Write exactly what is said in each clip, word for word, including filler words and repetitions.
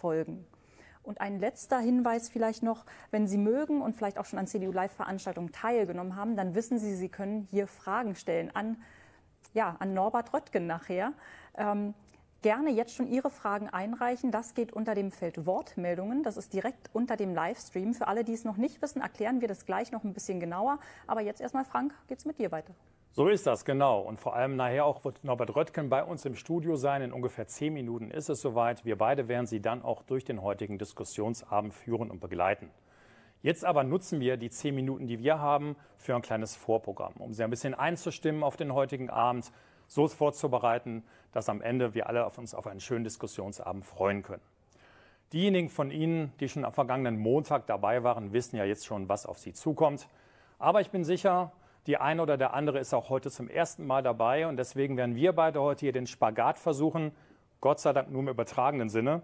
folgen. Und ein letzter Hinweis vielleicht noch, wenn Sie mögen und vielleicht auch schon an C D U-Live-Veranstaltungen teilgenommen haben, dann wissen Sie, Sie können hier Fragen stellen an, ja, an Norbert Röttgen nachher. Ähm, gerne jetzt schon Ihre Fragen einreichen. Das geht unter dem Feld Wortmeldungen. Das ist direkt unter dem Livestream. Für alle, die es noch nicht wissen, erklären wir das gleich noch ein bisschen genauer. Aber jetzt erstmal, Frank, geht's mit dir weiter. So ist das, genau. Und vor allem nachher auch wird Norbert Röttgen bei uns im Studio sein. In ungefähr zehn Minuten ist es soweit. Wir beide werden Sie dann auch durch den heutigen Diskussionsabend führen und begleiten. Jetzt aber nutzen wir die zehn Minuten, die wir haben, für ein kleines Vorprogramm, um Sie ein bisschen einzustimmen auf den heutigen Abend, so vorzubereiten, dass am Ende wir alle auf uns auf einen schönen Diskussionsabend freuen können. Diejenigen von Ihnen, die schon am vergangenen Montag dabei waren, wissen ja jetzt schon, was auf Sie zukommt. Aber ich bin sicher, die eine oder der andere ist auch heute zum ersten Mal dabei und deswegen werden wir beide heute hier den Spagat versuchen, Gott sei Dank nur im übertragenen Sinne,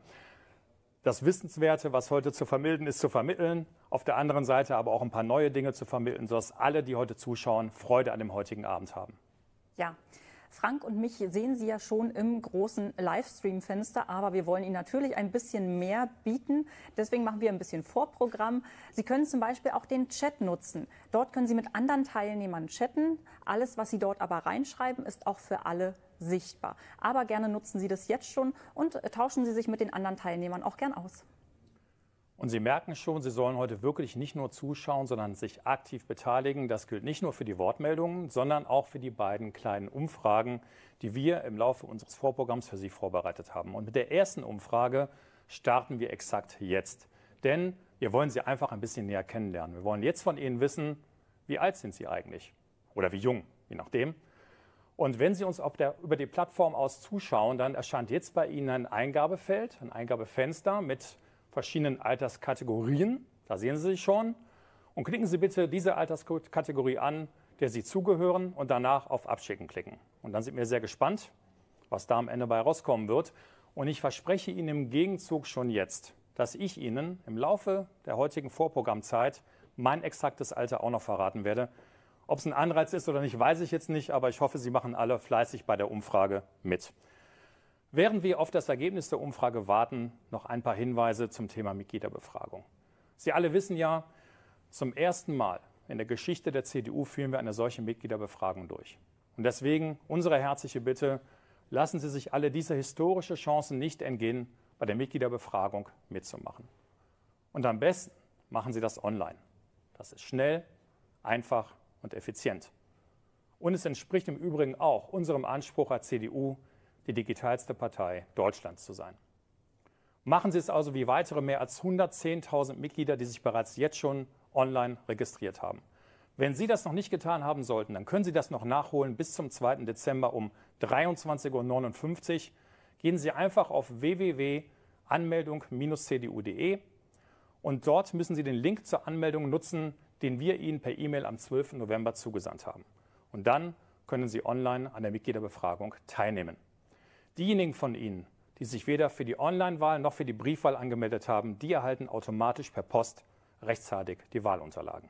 das Wissenswerte, was heute zu vermitteln ist, zu vermitteln, auf der anderen Seite aber auch ein paar neue Dinge zu vermitteln, sodass alle, die heute zuschauen, Freude an dem heutigen Abend haben. Ja. Frank und mich sehen Sie ja schon im großen Livestream-Fenster, aber wir wollen Ihnen natürlich ein bisschen mehr bieten. Deswegen machen wir ein bisschen Vorprogramm. Sie können zum Beispiel auch den Chat nutzen. Dort können Sie mit anderen Teilnehmern chatten. Alles, was Sie dort aber reinschreiben, ist auch für alle sichtbar. Aber gerne nutzen Sie das jetzt schon und tauschen Sie sich mit den anderen Teilnehmern auch gern aus. Und Sie merken schon, Sie sollen heute wirklich nicht nur zuschauen, sondern sich aktiv beteiligen. Das gilt nicht nur für die Wortmeldungen, sondern auch für die beiden kleinen Umfragen, die wir im Laufe unseres Vorprogramms für Sie vorbereitet haben. Und mit der ersten Umfrage starten wir exakt jetzt. Denn wir wollen Sie einfach ein bisschen näher kennenlernen. Wir wollen jetzt von Ihnen wissen, wie alt sind Sie eigentlich? Oder wie jung, je nachdem. Und wenn Sie uns auf der, über die Plattform aus zuschauen, dann erscheint jetzt bei Ihnen ein Eingabefeld, ein Eingabefenster mit verschiedenen Alterskategorien. Da sehen Sie sich schon. Und klicken Sie bitte diese Alterskategorie an, der Sie zugehören, und danach auf Abschicken klicken. Und dann sind wir sehr gespannt, was da am Ende bei rauskommen wird. Und ich verspreche Ihnen im Gegenzug schon jetzt, dass ich Ihnen im Laufe der heutigen Vorprogrammzeit mein exaktes Alter auch noch verraten werde. Ob es ein Anreiz ist oder nicht, weiß ich jetzt nicht, aber ich hoffe, Sie machen alle fleißig bei der Umfrage mit. Während wir auf das Ergebnis der Umfrage warten, noch ein paar Hinweise zum Thema Mitgliederbefragung. Sie alle wissen ja, zum ersten Mal in der Geschichte der C D U führen wir eine solche Mitgliederbefragung durch. Und deswegen unsere herzliche Bitte, lassen Sie sich alle diese historische Chance nicht entgehen, bei der Mitgliederbefragung mitzumachen. Und am besten machen Sie das online. Das ist schnell, einfach und effizient. Und es entspricht im Übrigen auch unserem Anspruch als C D U, die digitalste Partei Deutschlands zu sein. Machen Sie es also wie weitere mehr als hundertzehntausend Mitglieder, die sich bereits jetzt schon online registriert haben. Wenn Sie das noch nicht getan haben sollten, dann können Sie das noch nachholen bis zum zweiten Dezember um dreiundzwanzig Uhr neunundfünfzig. Gehen Sie einfach auf w w w punkt anmeldung Bindestrich c d u punkt de und dort müssen Sie den Link zur Anmeldung nutzen, den wir Ihnen per E-Mail am zwölften November zugesandt haben. Und dann können Sie online an der Mitgliederbefragung teilnehmen. Diejenigen von Ihnen, die sich weder für die Online-Wahl noch für die Briefwahl angemeldet haben, die erhalten automatisch per Post rechtzeitig die Wahlunterlagen.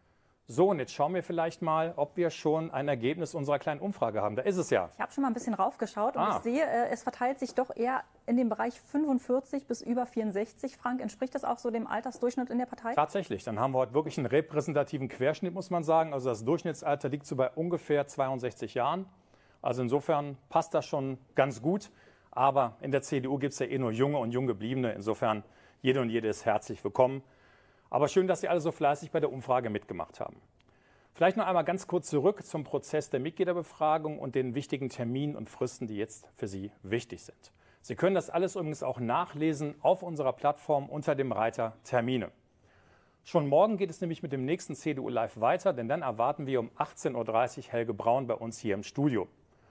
So, und jetzt schauen wir vielleicht mal, ob wir schon ein Ergebnis unserer kleinen Umfrage haben. Da ist es ja. Ich habe schon mal ein bisschen raufgeschaut und Ah. ich sehe, äh, es verteilt sich doch eher in dem Bereich fünfundvierzig bis über vierundsechzig. Frank, entspricht das auch so dem Altersdurchschnitt in der Partei? Tatsächlich, dann haben wir heute wirklich einen repräsentativen Querschnitt, muss man sagen. Also das Durchschnittsalter liegt so bei ungefähr zweiundsechzig Jahren. Also insofern passt das schon ganz gut. Aber in der C D U gibt es ja eh nur Junge und Junggebliebene. Insofern, jede und jede ist herzlich willkommen. Aber schön, dass Sie alle so fleißig bei der Umfrage mitgemacht haben. Vielleicht noch einmal ganz kurz zurück zum Prozess der Mitgliederbefragung und den wichtigen Terminen und Fristen, die jetzt für Sie wichtig sind. Sie können das alles übrigens auch nachlesen auf unserer Plattform unter dem Reiter Termine. Schon morgen geht es nämlich mit dem nächsten C D U Live weiter, denn dann erwarten wir um achtzehn Uhr dreißig Helge Braun bei uns hier im Studio.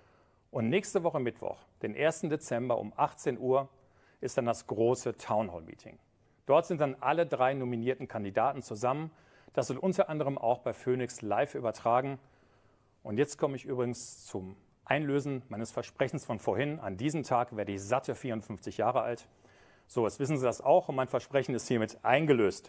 Und nächste Woche Mittwoch, den ersten Dezember um achtzehn Uhr, ist dann das große Townhall-Meeting. Dort sind dann alle drei nominierten Kandidaten zusammen. Das wird unter anderem auch bei Phoenix live übertragen. Und jetzt komme ich übrigens zum Einlösen meines Versprechens von vorhin. An diesem Tag werde ich satte vierundfünfzig Jahre alt. So, jetzt wissen Sie das auch und mein Versprechen ist hiermit eingelöst.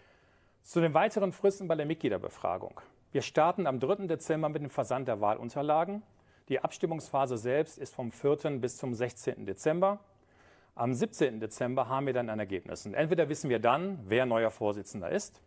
Zu den weiteren Fristen bei der Mitgliederbefragung. Wir starten am dritten Dezember mit dem Versand der Wahlunterlagen. Die Abstimmungsphase selbst ist vom vierten bis zum sechzehnten Dezember. Am siebzehnten Dezember haben wir dann ein Ergebnis. Und entweder wissen wir dann, wer neuer Vorsitzender ist,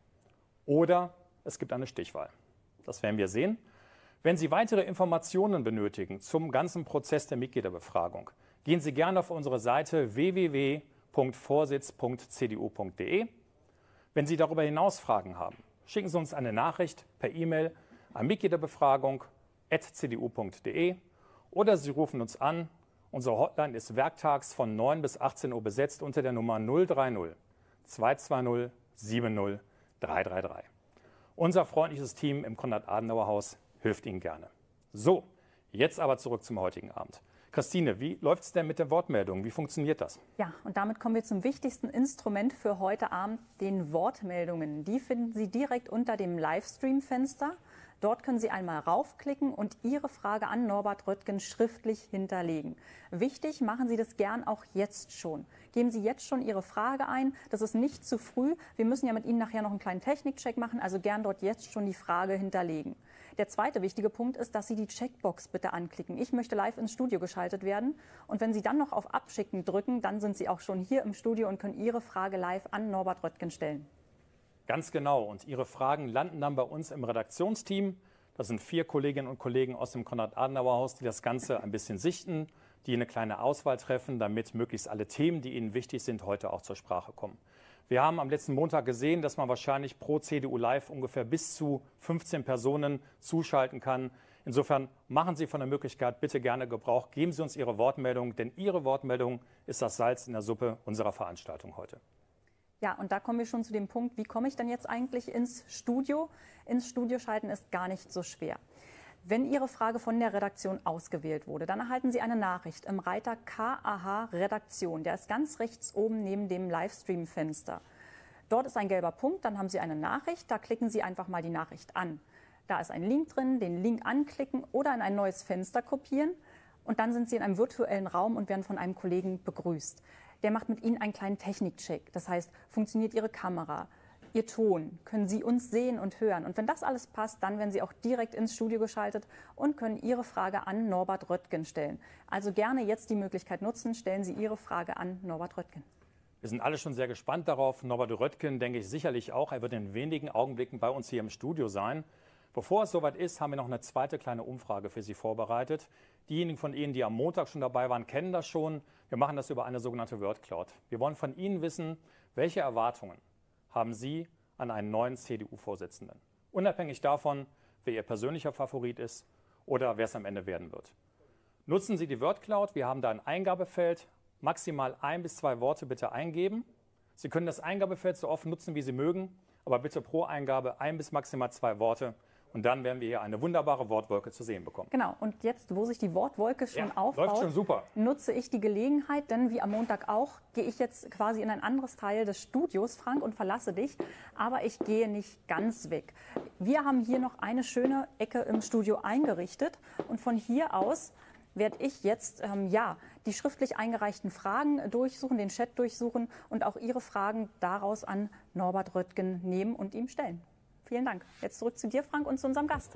oder es gibt eine Stichwahl. Das werden wir sehen. Wenn Sie weitere Informationen benötigen zum ganzen Prozess der Mitgliederbefragung, gehen Sie gerne auf unsere Seite w w w punkt vorsitz punkt c d u punkt d e. Wenn Sie darüber hinaus Fragen haben, schicken Sie uns eine Nachricht per E-Mail an mitgliederbefragung at c d u punkt d e oder Sie rufen uns an. Unsere Hotline ist werktags von neun bis achtzehn Uhr besetzt unter der Nummer null drei null zwei zwei null sieben null drei drei drei. Unser freundliches Team im Konrad-Adenauer-Haus hilft Ihnen gerne. So, jetzt aber zurück zum heutigen Abend. Christine, wie läuft es denn mit den Wortmeldungen? Wie funktioniert das? Ja, und damit kommen wir zum wichtigsten Instrument für heute Abend, den Wortmeldungen. Die finden Sie direkt unter dem Livestream-Fenster. Dort können Sie einmal raufklicken und Ihre Frage an Norbert Röttgen schriftlich hinterlegen. Wichtig, machen Sie das gern auch jetzt schon. Geben Sie jetzt schon Ihre Frage ein. Das ist nicht zu früh. Wir müssen ja mit Ihnen nachher noch einen kleinen Technikcheck machen, also gern dort jetzt schon die Frage hinterlegen. Der zweite wichtige Punkt ist, dass Sie die Checkbox bitte anklicken. Ich möchte live ins Studio geschaltet werden. Und wenn Sie dann noch auf Abschicken drücken, dann sind Sie auch schon hier im Studio und können Ihre Frage live an Norbert Röttgen stellen. Ganz genau. Und Ihre Fragen landen dann bei uns im Redaktionsteam. Das sind vier Kolleginnen und Kollegen aus dem Konrad-Adenauer-Haus, die das Ganze ein bisschen sichten, die eine kleine Auswahl treffen, damit möglichst alle Themen, die Ihnen wichtig sind, heute auch zur Sprache kommen. Wir haben am letzten Montag gesehen, dass man wahrscheinlich pro C D U Live ungefähr bis zu fünfzehn Personen zuschalten kann. Insofern machen Sie von der Möglichkeit bitte gerne Gebrauch. Geben Sie uns Ihre Wortmeldung, denn Ihre Wortmeldung ist das Salz in der Suppe unserer Veranstaltung heute. Ja, und da kommen wir schon zu dem Punkt, wie komme ich denn jetzt eigentlich ins Studio? Ins Studio schalten ist gar nicht so schwer. Wenn Ihre Frage von der Redaktion ausgewählt wurde, dann erhalten Sie eine Nachricht im Reiter K A H Redaktion. Der ist ganz rechts oben neben dem Livestream-Fenster. Dort ist ein gelber Punkt, dann haben Sie eine Nachricht, da klicken Sie einfach mal die Nachricht an. Da ist ein Link drin, den Link anklicken oder in ein neues Fenster kopieren und dann sind Sie in einem virtuellen Raum und werden von einem Kollegen begrüßt. Der macht mit Ihnen einen kleinen Technikcheck. Das heißt, funktioniert Ihre Kamera, Ihr Ton, können Sie uns sehen und hören. Und wenn das alles passt, dann werden Sie auch direkt ins Studio geschaltet und können Ihre Frage an Norbert Röttgen stellen. Also gerne jetzt die Möglichkeit nutzen, stellen Sie Ihre Frage an Norbert Röttgen. Wir sind alle schon sehr gespannt darauf. Norbert Röttgen, denke ich sicherlich auch. Er wird in wenigen Augenblicken bei uns hier im Studio sein. Bevor es soweit ist, haben wir noch eine zweite kleine Umfrage für Sie vorbereitet. Diejenigen von Ihnen, die am Montag schon dabei waren, kennen das schon. Wir machen das über eine sogenannte WordCloud. Wir wollen von Ihnen wissen, welche Erwartungen haben Sie an einen neuen C D U-Vorsitzenden? Unabhängig davon, wer Ihr persönlicher Favorit ist oder wer es am Ende werden wird. Nutzen Sie die WordCloud. Wir haben da ein Eingabefeld. Maximal ein bis zwei Worte bitte eingeben. Sie können das Eingabefeld so oft nutzen, wie Sie mögen, aber bitte pro Eingabe ein bis maximal zwei Worte. Und dann werden wir hier eine wunderbare Wortwolke zu sehen bekommen. Genau, und jetzt, wo sich die Wortwolke schon ja, aufbaut, läuft schon super. Nutze ich die Gelegenheit, denn wie am Montag auch, gehe ich jetzt quasi in ein anderes Teil des Studios, Frank, und verlasse dich. Aber ich gehe nicht ganz weg. Wir haben hier noch eine schöne Ecke im Studio eingerichtet und von hier aus werde ich jetzt ähm, ja, die schriftlich eingereichten Fragen durchsuchen, den Chat durchsuchen und auch Ihre Fragen daraus an Norbert Röttgen nehmen und ihm stellen. Vielen Dank. Jetzt zurück zu dir, Frank, und zu unserem Gast.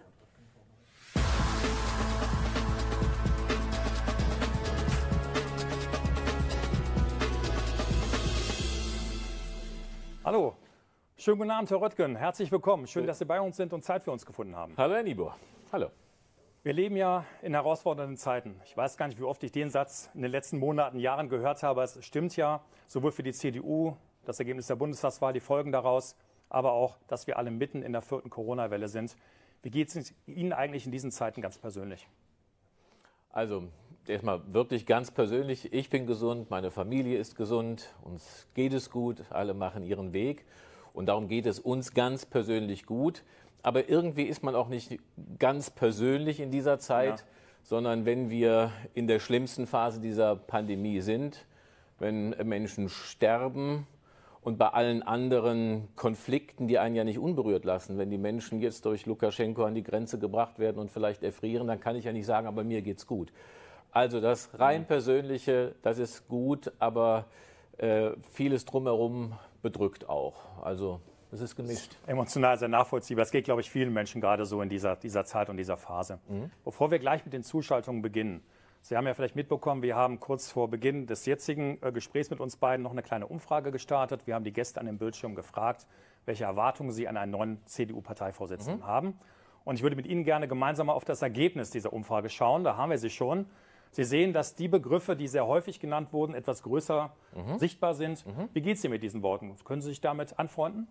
Hallo, schönen guten Abend, Herr Röttgen. Herzlich willkommen. Schön, dass Sie bei uns sind und Zeit für uns gefunden haben. Hallo, Herr Niebuhr. Hallo. Wir leben ja in herausfordernden Zeiten. Ich weiß gar nicht, wie oft ich den Satz in den letzten Monaten, Jahren gehört habe. Es stimmt ja, sowohl für die C D U, das Ergebnis der Bundestagswahl, die Folgen daraus, aber auch, dass wir alle mitten in der vierten Corona-Welle sind. Wie geht es Ihnen eigentlich in diesen Zeiten ganz persönlich? Also erstmal wirklich ganz persönlich, ich bin gesund, meine Familie ist gesund, uns geht es gut, alle machen ihren Weg und darum geht es uns ganz persönlich gut. Aber irgendwie ist man auch nicht ganz persönlich in dieser Zeit, ja. sondern wenn wir in der schlimmsten Phase dieser Pandemie sind, wenn Menschen sterben, und bei allen anderen Konflikten, die einen ja nicht unberührt lassen, wenn die Menschen jetzt durch Lukaschenko an die Grenze gebracht werden und vielleicht erfrieren, dann kann ich ja nicht sagen, aber mir geht's gut. Also das rein Persönliche, das ist gut, aber äh, vieles drumherum bedrückt auch. Also es ist gemischt. Emotional sehr nachvollziehbar. Es geht, glaube ich, vielen Menschen gerade so in dieser, dieser Zeit und dieser Phase. Mhm. Bevor wir gleich mit den Zuschaltungen beginnen, Sie haben ja vielleicht mitbekommen, wir haben kurz vor Beginn des jetzigen äh, Gesprächs mit uns beiden noch eine kleine Umfrage gestartet. Wir haben die Gäste an dem Bildschirm gefragt, welche Erwartungen sie an einen neuen C D U-Parteivorsitzenden mhm. haben. Und ich würde mit Ihnen gerne gemeinsam mal auf das Ergebnis dieser Umfrage schauen. Da haben wir sie schon. Sie sehen, dass die Begriffe, die sehr häufig genannt wurden, etwas größer mhm. sichtbar sind. Mhm. Wie geht es Ihnen mit diesen Worten? Können Sie sich damit anfreunden?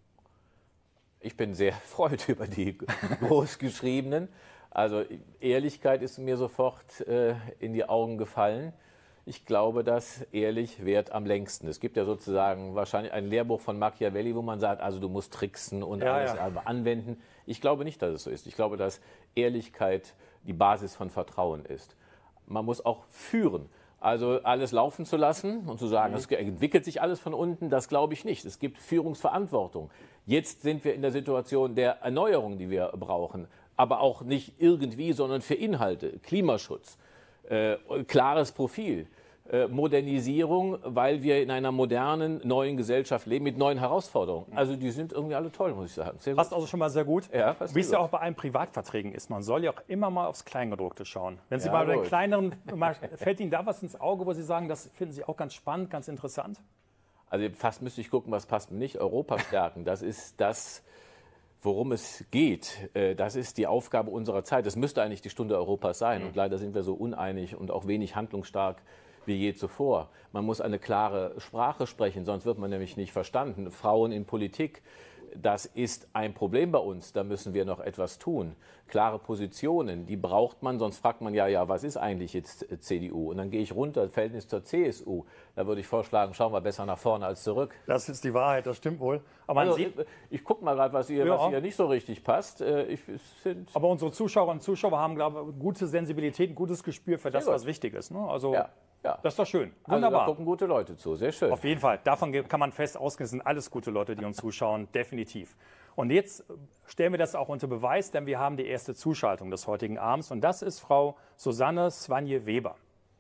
Ich bin sehr erfreut über die großgeschriebenen. Also Ehrlichkeit ist mir sofort äh, in die Augen gefallen. Ich glaube, dass ehrlich währt am längsten. Es gibt ja sozusagen wahrscheinlich ein Lehrbuch von Machiavelli, wo man sagt, also du musst tricksen und ja, alles ja. anwenden. Ich glaube nicht, dass es so ist. Ich glaube, dass Ehrlichkeit die Basis von Vertrauen ist. Man muss auch führen. Also alles laufen zu lassen und zu sagen, es entwickelt sich alles von unten, das glaube ich nicht. Es gibt Führungsverantwortung. Jetzt sind wir in der Situation der Erneuerung, die wir brauchen. Aber auch nicht irgendwie, sondern für Inhalte, Klimaschutz, äh, klares Profil, äh, Modernisierung, weil wir in einer modernen, neuen Gesellschaft leben mit neuen Herausforderungen. Also die sind irgendwie alle toll, muss ich sagen. Sehr passt also schon mal sehr gut. Ja, wie es ja auch bei allen Privatverträgen ist. Man soll ja auch immer mal aufs Kleingedruckte schauen. Wenn Sie ja, mal bei den kleineren, fällt Ihnen da was ins Auge, wo Sie sagen, das finden Sie auch ganz spannend, ganz interessant? Also fast müsste ich gucken, was passt mir nicht. Europa stärken, das ist das, worum es geht. Das ist die Aufgabe unserer Zeit. Das müsste eigentlich die Stunde Europas sein. Und leider sind wir so uneinig und auch wenig handlungsstark wie je zuvor. Man muss eine klare Sprache sprechen, sonst wird man nämlich nicht verstanden. Frauen in Politik, das ist ein Problem bei uns. Da müssen wir noch etwas tun. Klare Positionen, die braucht man, sonst fragt man ja, ja, was ist eigentlich jetzt C D U? Und dann gehe ich runter, Verhältnis zur C S U. Da würde ich vorschlagen, schauen wir besser nach vorne als zurück. Das ist die Wahrheit, das stimmt wohl. Aber also, ich ich gucke mal gerade, was ihr, ja. was ihr nicht so richtig passt. Ich, sind Aber unsere Zuschauerinnen und Zuschauer haben, glaube ich, gute Sensibilität, ein gutes Gespür für das, was wichtig ist. Ne? Also, ja. Ja. Das ist doch schön. Wunderbar. Also da gucken gute Leute zu. Sehr schön. Auf jeden Fall. Davon kann man fest ausgehen, es sind alles gute Leute, die uns zuschauen. Definitiv. Und jetzt stellen wir das auch unter Beweis, denn wir haben die erste Zuschaltung des heutigen Abends. Und das ist Frau Susanne Svanje-Weber.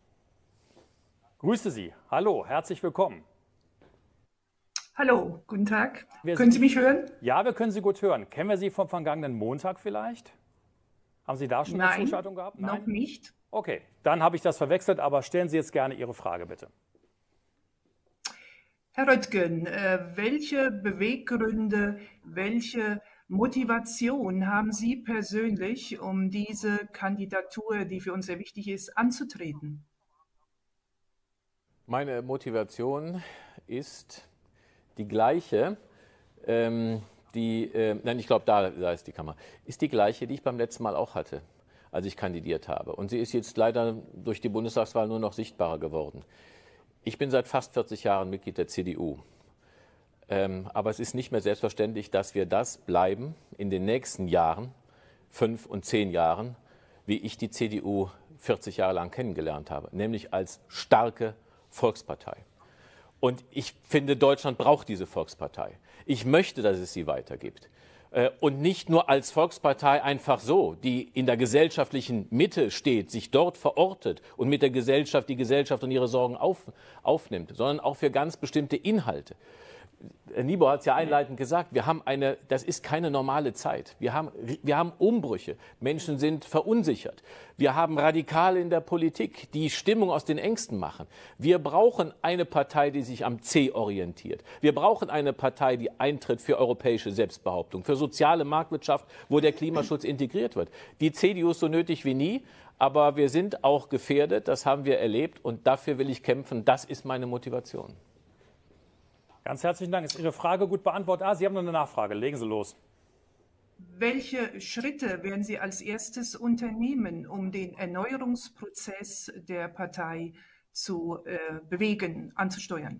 Grüße Sie. Hallo, herzlich willkommen. Hallo, guten Tag. Wir können Sie mich hören? Ja, wir können Sie gut hören. Kennen wir Sie vom vergangenen Montag vielleicht? Haben Sie da schon Nein, eine Zuschaltung gehabt? Nein, noch nicht. Okay, dann habe ich das verwechselt, aber stellen Sie jetzt gerne Ihre Frage, bitte. Herr Röttgen, äh, welche Beweggründe, welche Motivation haben Sie persönlich, um diese Kandidatur, die für uns sehr wichtig ist, anzutreten? Meine Motivation ist die gleiche, ähm, die, äh, nein, ich glaube, da, da ist die Kamera, ist die gleiche, die ich beim letzten Mal auch hatte, als ich kandidiert habe. Und sie ist jetzt leider durch die Bundestagswahl nur noch sichtbarer geworden. Ich bin seit fast vierzig Jahren Mitglied der C D U. Ähm, aber es ist nicht mehr selbstverständlich, dass wir das bleiben in den nächsten Jahren, fünf und zehn Jahren, wie ich die C D U vierzig Jahre lang kennengelernt habe, nämlich als starke Volkspartei. Und ich finde, Deutschland braucht diese Volkspartei. Ich möchte, dass es sie weitergibt. Und nicht nur als Volkspartei einfach so, die in der gesellschaftlichen Mitte steht, sich dort verortet und mit der Gesellschaft die Gesellschaft und ihre Sorgen auf, aufnimmt, sondern auch für ganz bestimmte Inhalte. Herr Niebuhr hat es ja einleitend gesagt, wir haben eine, das ist keine normale Zeit. Wir haben, wir haben Umbrüche. Menschen sind verunsichert. Wir haben Radikale in der Politik, die Stimmung aus den Ängsten machen. Wir brauchen eine Partei, die sich am C orientiert. Wir brauchen eine Partei, die eintritt für europäische Selbstbehauptung, für soziale Marktwirtschaft, wo der Klimaschutz integriert wird. Die C D U ist so nötig wie nie, aber wir sind auch gefährdet, das haben wir erlebt und dafür will ich kämpfen. Das ist meine Motivation. Ganz herzlichen Dank. Ist Ihre Frage gut beantwortet? Ah, Sie haben noch eine Nachfrage. Legen Sie los. Welche Schritte werden Sie als erstes unternehmen, um den Erneuerungsprozess der Partei zu äh, bewegen, anzusteuern?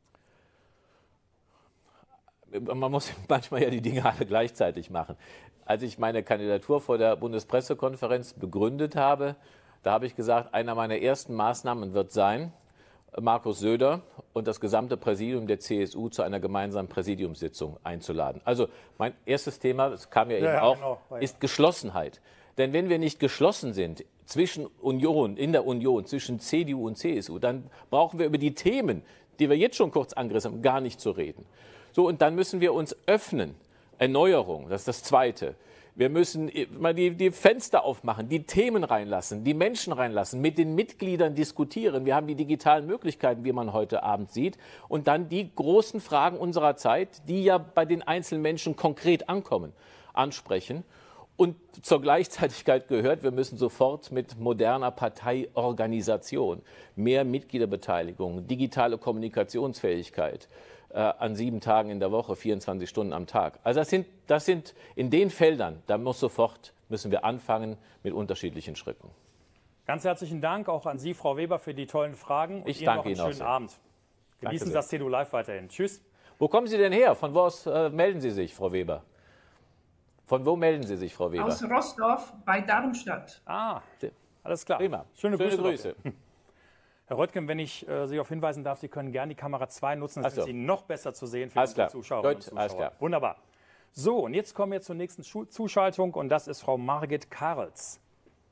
Man muss manchmal ja die Dinge alle gleichzeitig machen. Als ich meine Kandidatur vor der Bundespressekonferenz begründet habe, da habe ich gesagt, einer meiner ersten Maßnahmen wird sein, Markus Söder und das gesamte Präsidium der C S U zu einer gemeinsamen Präsidiumssitzung einzuladen. Also mein erstes Thema, das kam ja eben ja, auch, genau. ist Geschlossenheit. Denn wenn wir nicht geschlossen sind zwischen Union, in der Union, zwischen C D U und C S U, dann brauchen wir über die Themen, die wir jetzt schon kurz angerissen haben, gar nicht zu reden. So, und dann müssen wir uns öffnen. Erneuerung, das ist das Zweite. Wir müssen mal die, die Fenster aufmachen, die Themen reinlassen, die Menschen reinlassen, mit den Mitgliedern diskutieren. Wir haben die digitalen Möglichkeiten, wie man heute Abend sieht. Und dann die großen Fragen unserer Zeit, die ja bei den einzelnen Menschen konkret ankommen, ansprechen. Und zur Gleichzeitigkeit gehört, wir müssen sofort mit moderner Parteiorganisation, mehr Mitgliederbeteiligung, digitale Kommunikationsfähigkeit, an sieben Tagen in der Woche, vierundzwanzig Stunden am Tag. Also das sind, das sind in den Feldern, da muss sofort, müssen wir anfangen mit unterschiedlichen Schritten. Ganz herzlichen Dank auch an Sie, Frau Weber, für die tollen Fragen. Und ich Ihnen danke noch einen Ihnen schönen auch sehr. Abend. Genießen Sie das C D U Live weiterhin. Tschüss. Wo kommen Sie denn her? Von wo aus äh, melden Sie sich, Frau Weber? Von wo melden Sie sich, Frau Weber? Aus Roßdorf bei Darmstadt. Ah, alles klar. Prima. Schöne, Schöne Grüße. Grüße. Herr Röttgen, wenn ich äh, Sie darauf hinweisen darf, Sie können gerne die Kamera zwei nutzen, dann so. sind Sie noch besser zu sehen für Alles unsere klar. Zuschauerinnen Gut, und alles Zuschauer. klar. Wunderbar. So, und jetzt kommen wir zur nächsten Schu Zuschaltung und das ist Frau Margit Karls.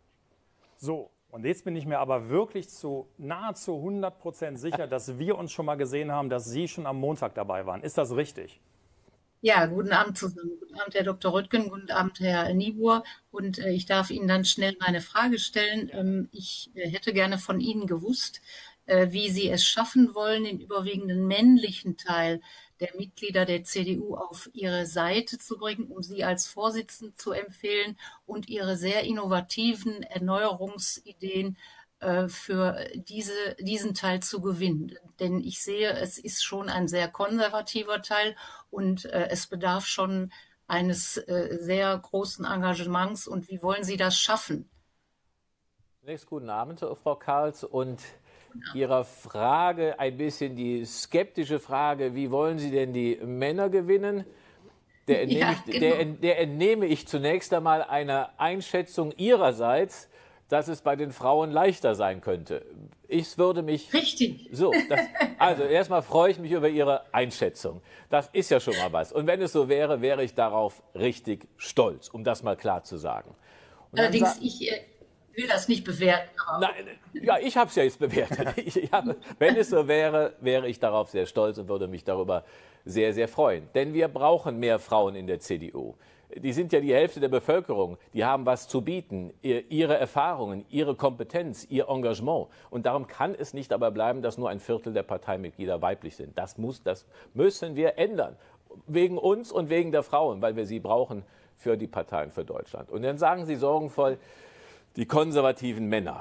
So, und jetzt bin ich mir aber wirklich zu nahezu hundert Prozent sicher, dass wir uns schon mal gesehen haben, dass Sie schon am Montag dabei waren. Ist das richtig? Ja, guten Abend zusammen. Guten Abend, Herr Doktor Röttgen, guten Abend, Herr Niebuhr. Und äh, ich darf Ihnen dann schnell meine Frage stellen. Ähm, ich äh, hätte gerne von Ihnen gewusst, äh, wie Sie es schaffen wollen, den überwiegenden männlichen Teil der Mitglieder der C D U auf Ihre Seite zu bringen, um Sie als Vorsitzenden zu empfehlen und Ihre sehr innovativen Erneuerungsideen für diese, diesen Teil zu gewinnen. Denn ich sehe, es ist schon ein sehr konservativer Teil und äh, es bedarf schon eines äh, sehr großen Engagements. Und wie wollen Sie das schaffen? Zunächst guten Abend, Frau Karls. Und Ihrer Frage ein bisschen die skeptische Frage, wie wollen Sie denn die Männer gewinnen? Der entnehme, ja, ich, genau. der, der entnehme ich zunächst einmal einer Einschätzung Ihrerseits, dass es bei den Frauen leichter sein könnte. Ich würde mich... Richtig. So, das, also erstmal freue ich mich über Ihre Einschätzung. Das ist ja schon mal was. Und wenn es so wäre, wäre ich darauf richtig stolz, um das mal klar zu sagen. Und Allerdings, ich äh, will das nicht bewerten. Nein, ja, ich habe es ja jetzt bewertet. Ich, ich hab, wenn es so wäre, wäre ich darauf sehr stolz und würde mich darüber sehr, sehr freuen. Denn wir brauchen mehr Frauen in der C D U. Die sind ja die Hälfte der Bevölkerung, die haben was zu bieten, ihre Erfahrungen, ihre Kompetenz, ihr Engagement. Und darum kann es nicht dabei bleiben, dass nur ein Viertel der Parteimitglieder weiblich sind. Das, muss, das müssen wir ändern, wegen uns und wegen der Frauen, weil wir sie brauchen für die Parteien für Deutschland. Und dann sagen Sie sorgenvoll, die konservativen Männer.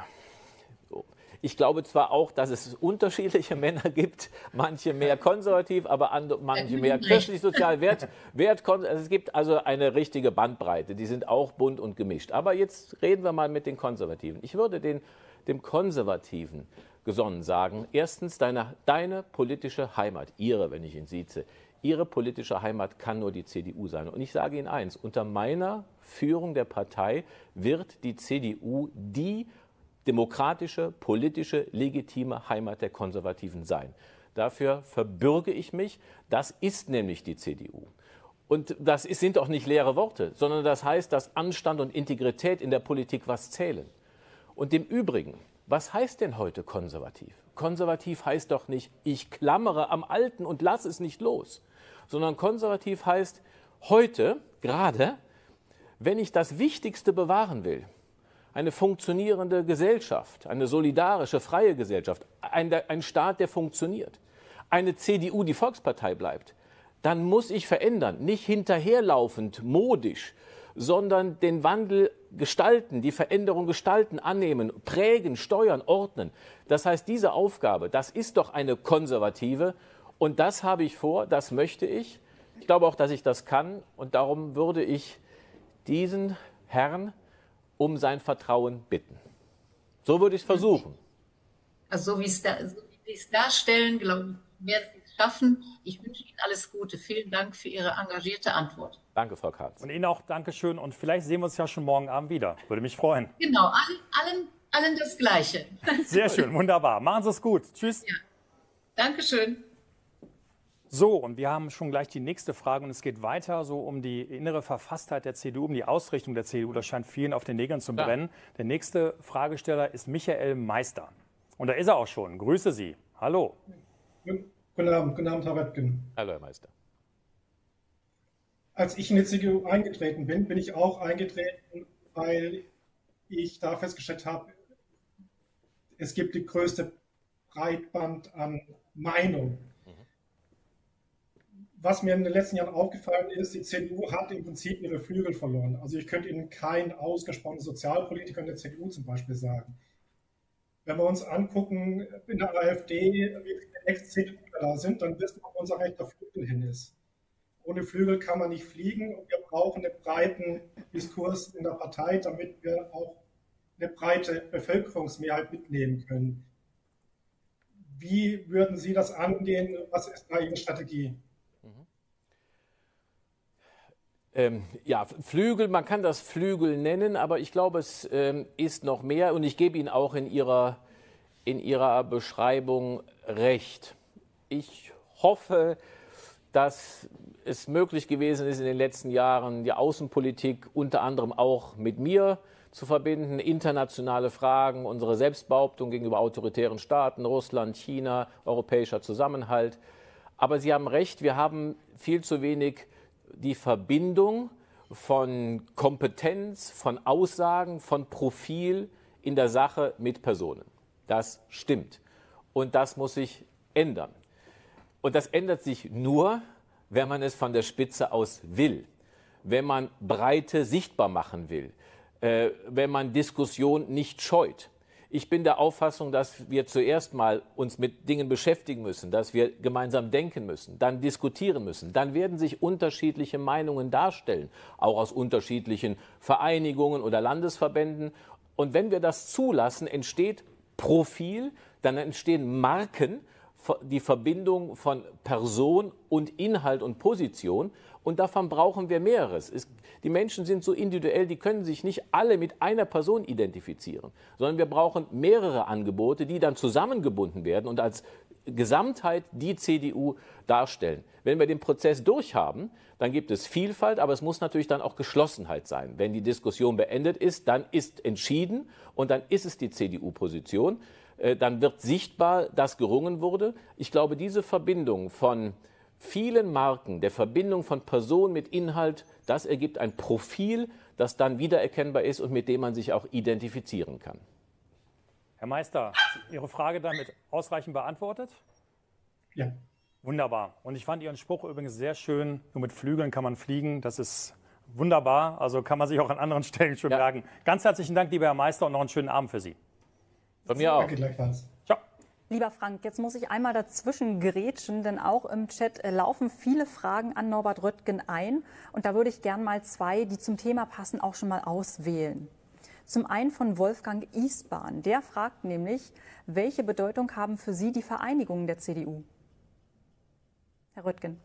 Ich glaube zwar auch, dass es unterschiedliche Männer gibt, manche mehr konservativ, aber andere, manche mehr christlich-sozial wert, wert. Also es gibt also eine richtige Bandbreite, die sind auch bunt und gemischt. Aber jetzt reden wir mal mit den Konservativen. Ich würde den, dem Konservativen gesonnen sagen, erstens, deine, deine politische Heimat, Ihre, wenn ich ihn sieze, Ihre politische Heimat kann nur die C D U sein. Und ich sage Ihnen eins, unter meiner Führung der Partei wird die C D U die demokratische, politische, legitime Heimat der Konservativen sein. Dafür verbürge ich mich. Das ist nämlich die C D U. Und das ist, sind auch nicht leere Worte, sondern das heißt, dass Anstand und Integrität in der Politik was zählen. Und im Übrigen, was heißt denn heute konservativ? Konservativ heißt doch nicht, ich klammere am Alten und lasse es nicht los, sondern konservativ heißt heute, gerade, wenn ich das Wichtigste bewahren will, eine funktionierende Gesellschaft, eine solidarische, freie Gesellschaft, ein, ein Staat, der funktioniert, eine C D U, die Volkspartei bleibt, dann muss ich verändern, nicht hinterherlaufend, modisch, sondern den Wandel gestalten, die Veränderung gestalten, annehmen, prägen, steuern, ordnen. Das heißt, diese Aufgabe, das ist doch eine konservative und das habe ich vor, das möchte ich. Ich glaube auch, dass ich das kann und darum würde ich diesen Herrn um sein Vertrauen bitten. So würde ich es versuchen. Also so wie es da, so wie Sie es darstellen, glaube ich, werden Sie es schaffen. Ich wünsche Ihnen alles Gute. Vielen Dank für Ihre engagierte Antwort. Danke, Frau Karls. Und Ihnen auch Dankeschön und vielleicht sehen wir uns ja schon morgen Abend wieder. Würde mich freuen. Genau, allen, allen, allen das Gleiche. Sehr schön, wunderbar. Machen Sie es gut. Tschüss. Ja. Dankeschön. So, und wir haben schon gleich die nächste Frage und es geht weiter so um die innere Verfasstheit der C D U, um die Ausrichtung der C D U. Das scheint vielen auf den Nägeln zu brennen. Ja. Der nächste Fragesteller ist Michael Meister. Und da ist er auch schon. Grüße Sie. Hallo. Guten Abend, guten Abend, Herr Röttgen. Hallo, Herr Meister. Als ich in die C D U eingetreten bin, bin ich auch eingetreten, weil ich da festgestellt habe, es gibt die größte Breitband an Meinung. Was mir in den letzten Jahren aufgefallen ist, die C D U hat im Prinzip ihre Flügel verloren. Also ich könnte Ihnen keinen ausgesprochenen Sozialpolitiker in der C D U zum Beispiel sagen. Wenn wir uns angucken, in der AfD, wie viele Ex-C D U da sind, dann wissen wir, wo unser rechter Flügel hin ist. Ohne Flügel kann man nicht fliegen und wir brauchen einen breiten Diskurs in der Partei, damit wir auch eine breite Bevölkerungsmehrheit mitnehmen können. Wie würden Sie das angehen? Was ist da Ihre Strategie? Ähm, ja, Flügel, man kann das Flügel nennen, aber ich glaube, es ähm, ist noch mehr und ich gebe Ihnen auch in Ihrer, in Ihrer Beschreibung recht. Ich hoffe, dass es möglich gewesen ist, in den letzten Jahren die Außenpolitik unter anderem auch mit mir zu verbinden, internationale Fragen, unsere Selbstbehauptung gegenüber autoritären Staaten, Russland, China, europäischer Zusammenhalt. Aber Sie haben recht, wir haben viel zu wenig die Verbindung von Kompetenz, von Aussagen, von Profil in der Sache mit Personen. Das stimmt. Und das muss sich ändern. Und das ändert sich nur, wenn man es von der Spitze aus will, wenn man Breite sichtbar machen will, äh, wenn man Diskussion nicht scheut. Ich bin der Auffassung, dass wir zuerst mal uns mit Dingen beschäftigen müssen, dass wir gemeinsam denken müssen, dann diskutieren müssen. Dann werden sich unterschiedliche Meinungen darstellen, auch aus unterschiedlichen Vereinigungen oder Landesverbänden. Und wenn wir das zulassen, entsteht Profil, dann entstehen Marken, die Verbindung von Person und Inhalt und Position. Und davon brauchen wir mehreres. Es, die Menschen sind so individuell, die können sich nicht alle mit einer Person identifizieren, sondern wir brauchen mehrere Angebote, die dann zusammengebunden werden und als Gesamtheit die C D U darstellen. Wenn wir den Prozess durchhaben, dann gibt es Vielfalt, aber es muss natürlich dann auch Geschlossenheit sein. Wenn die Diskussion beendet ist, dann ist entschieden und dann ist es die C D U-Position. Dann wird sichtbar, dass gerungen wurde. Ich glaube, diese Verbindung von vielen Marken, der Verbindung von Person mit Inhalt, das ergibt ein Profil, das dann wiedererkennbar ist und mit dem man sich auch identifizieren kann. Herr Meister, Ihre Frage damit ausreichend beantwortet? Ja. Wunderbar. Und ich fand Ihren Spruch übrigens sehr schön, nur mit Flügeln kann man fliegen. Das ist wunderbar, also kann man sich auch an anderen Stellen schon ja. merken. Ganz herzlichen Dank, lieber Herr Meister, und noch einen schönen Abend für Sie. Von mir auch. Danke gleichfalls. Ciao. Lieber Frank, jetzt muss ich einmal dazwischen grätschen, denn auch im Chat laufen viele Fragen an Norbert Röttgen ein. Und da würde ich gern mal zwei, die zum Thema passen, auch schon mal auswählen. Zum einen von Wolfgang Isbahn. Der fragt nämlich, welche Bedeutung haben für Sie die Vereinigungen der C D U? Herr Röttgen.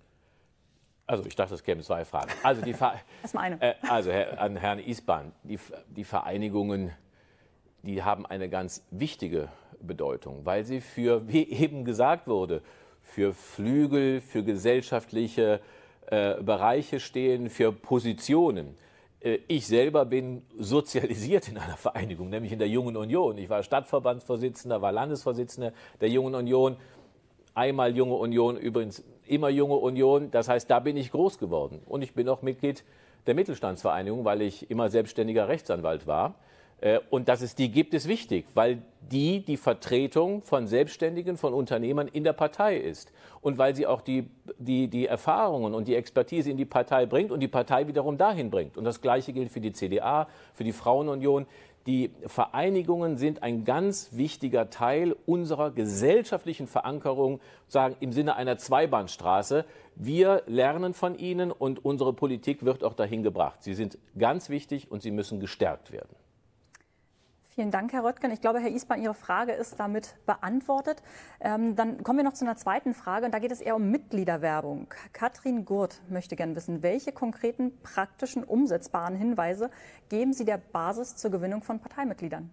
Also ich dachte, es kämen zwei Fragen. Also, die Ver Erstmal eine. Äh, also Herr, an Herrn Isbahn, die, die Vereinigungen, die haben eine ganz wichtige Bedeutung, weil sie für, wie eben gesagt wurde, für Flügel, für gesellschaftliche äh, Bereiche stehen, für Positionen. Äh, ich selber bin sozialisiert in einer Vereinigung, nämlich in der Jungen Union. Ich war Stadtverbandsvorsitzender, war Landesvorsitzender der Jungen Union. Einmal Junge Union, übrigens immer Junge Union. Das heißt, da bin ich groß geworden. Und ich bin auch Mitglied der Mittelstandsvereinigung, weil ich immer selbstständiger Rechtsanwalt war. Und dass es die gibt, ist wichtig, weil die die Vertretung von Selbstständigen, von Unternehmern in der Partei ist. Und weil sie auch die, die, die Erfahrungen und die Expertise in die Partei bringt und die Partei wiederum dahin bringt. Und das Gleiche gilt für die C D A, für die Frauenunion. Die Vereinigungen sind ein ganz wichtiger Teil unserer gesellschaftlichen Verankerung, sagen im Sinne einer Zweibahnstraße. Wir lernen von ihnen und unsere Politik wird auch dahin gebracht. Sie sind ganz wichtig und sie müssen gestärkt werden. Vielen Dank, Herr Röttgen. Ich glaube, Herr Isbahn, Ihre Frage ist damit beantwortet. Ähm, dann kommen wir noch zu einer zweiten Frage. Und da geht es eher um Mitgliederwerbung. Katrin Gurt möchte gerne wissen, welche konkreten, praktischen, umsetzbaren Hinweise geben Sie der Basis zur Gewinnung von Parteimitgliedern?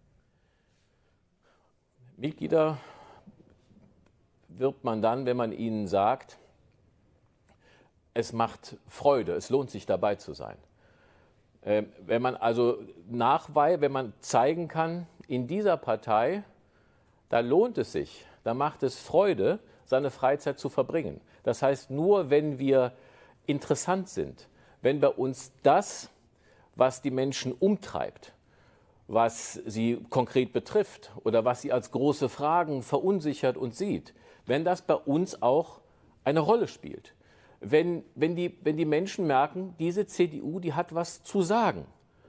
Mitglieder wirbt man dann, wenn man ihnen sagt, es macht Freude, es lohnt sich dabei zu sein. Wenn man also nachweist, wenn man zeigen kann, in dieser Partei, da lohnt es sich, da macht es Freude, seine Freizeit zu verbringen. Das heißt, nur wenn wir interessant sind, wenn bei uns das, was die Menschen umtreibt, was sie konkret betrifft oder was sie als große Fragen verunsichert und sieht, wenn das bei uns auch eine Rolle spielt. Wenn, wenn, die, wenn die Menschen merken, diese C D U, die hat was zu sagen,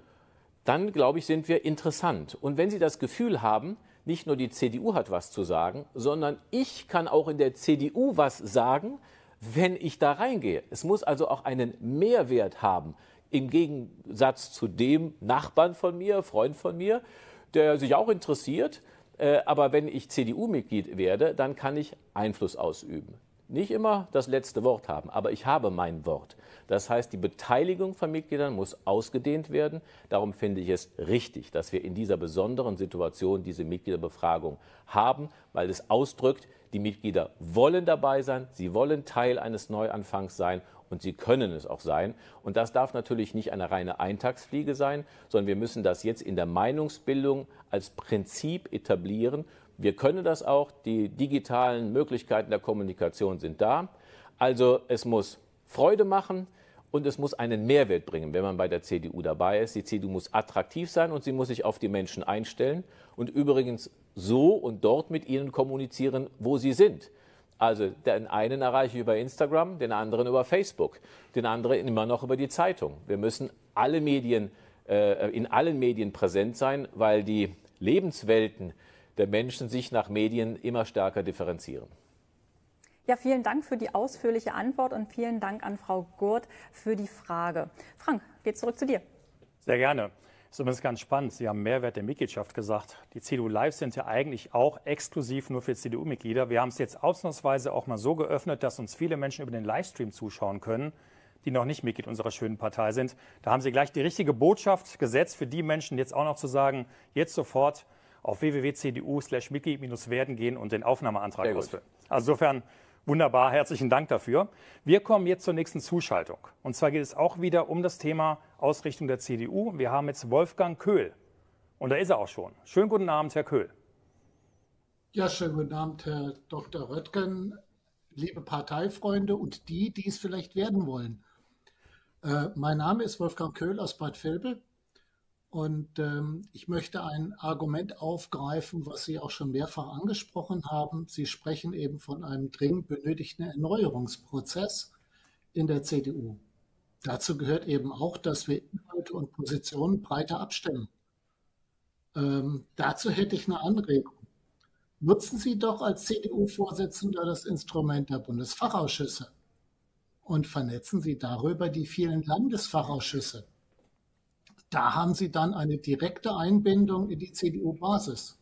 dann, glaube ich, sind wir interessant. Und wenn sie das Gefühl haben, nicht nur die C D U hat was zu sagen, sondern ich kann auch in der C D U was sagen, wenn ich da reingehe. Es muss also auch einen Mehrwert haben, im Gegensatz zu dem Nachbarn von mir, Freund von mir, der sich auch interessiert. Äh, aber wenn ich C D U-Mitglied werde, dann kann ich Einfluss ausüben. Nicht immer das letzte Wort haben, aber ich habe mein Wort. Das heißt, die Beteiligung von Mitgliedern muss ausgedehnt werden. Darum finde ich es richtig, dass wir in dieser besonderen Situation diese Mitgliederbefragung haben, weil es ausdrückt, die Mitglieder wollen dabei sein, sie wollen Teil eines Neuanfangs sein und sie können es auch sein. Und das darf natürlich nicht eine reine Eintagsfliege sein, sondern wir müssen das jetzt in der Meinungsbildung als Prinzip etablieren. Wir können das auch, die digitalen Möglichkeiten der Kommunikation sind da. Also es muss Freude machen und es muss einen Mehrwert bringen, wenn man bei der C D U dabei ist. Die C D U muss attraktiv sein und sie muss sich auf die Menschen einstellen und übrigens so und dort mit ihnen kommunizieren, wo sie sind. Also den einen erreiche ich über Instagram, den anderen über Facebook, den anderen immer noch über die Zeitung. Wir müssen alle Medien, äh, in allen Medien präsent sein, weil die Lebenswelten der Menschen sich nach Medien immer stärker differenzieren. Ja, vielen Dank für die ausführliche Antwort und vielen Dank an Frau Gurt für die Frage. Frank, geht zurück zu dir. Sehr gerne. Das ist übrigens ganz spannend. Sie haben Mehrwert der Mitgliedschaft gesagt. Die C D U Live sind ja eigentlich auch exklusiv nur für C D U-Mitglieder. Wir haben es jetzt ausnahmsweise auch mal so geöffnet, dass uns viele Menschen über den Livestream zuschauen können, die noch nicht Mitglied unserer schönen Partei sind. Da haben Sie gleich die richtige Botschaft gesetzt für die Menschen, jetzt auch noch zu sagen, jetzt sofort auf w w w punkt c d u slash mitglied werden gehen und den Aufnahmeantrag ausfüllen. Also insofern wunderbar, herzlichen Dank dafür. Wir kommen jetzt zur nächsten Zuschaltung. Und zwar geht es auch wieder um das Thema Ausrichtung der C D U. Wir haben jetzt Wolfgang Köhl. Und da ist er auch schon. Schönen guten Abend, Herr Köhl. Ja, schönen guten Abend, Herr Doktor Röttgen, liebe Parteifreunde und die, die es vielleicht werden wollen. Äh, mein Name ist Wolfgang Köhl aus Bad Vilbel. Und ähm, ich möchte ein Argument aufgreifen, was Sie auch schon mehrfach angesprochen haben. Sie sprechen eben von einem dringend benötigten Erneuerungsprozess in der C D U. Dazu gehört eben auch, dass wir Inhalte und Positionen breiter abstimmen. Ähm, dazu hätte ich eine Anregung. Nutzen Sie doch als C D U-Vorsitzender das Instrument der Bundesfachausschüsse und vernetzen Sie darüber die vielen Landesfachausschüsse. Da haben Sie dann eine direkte Einbindung in die C D U-Basis.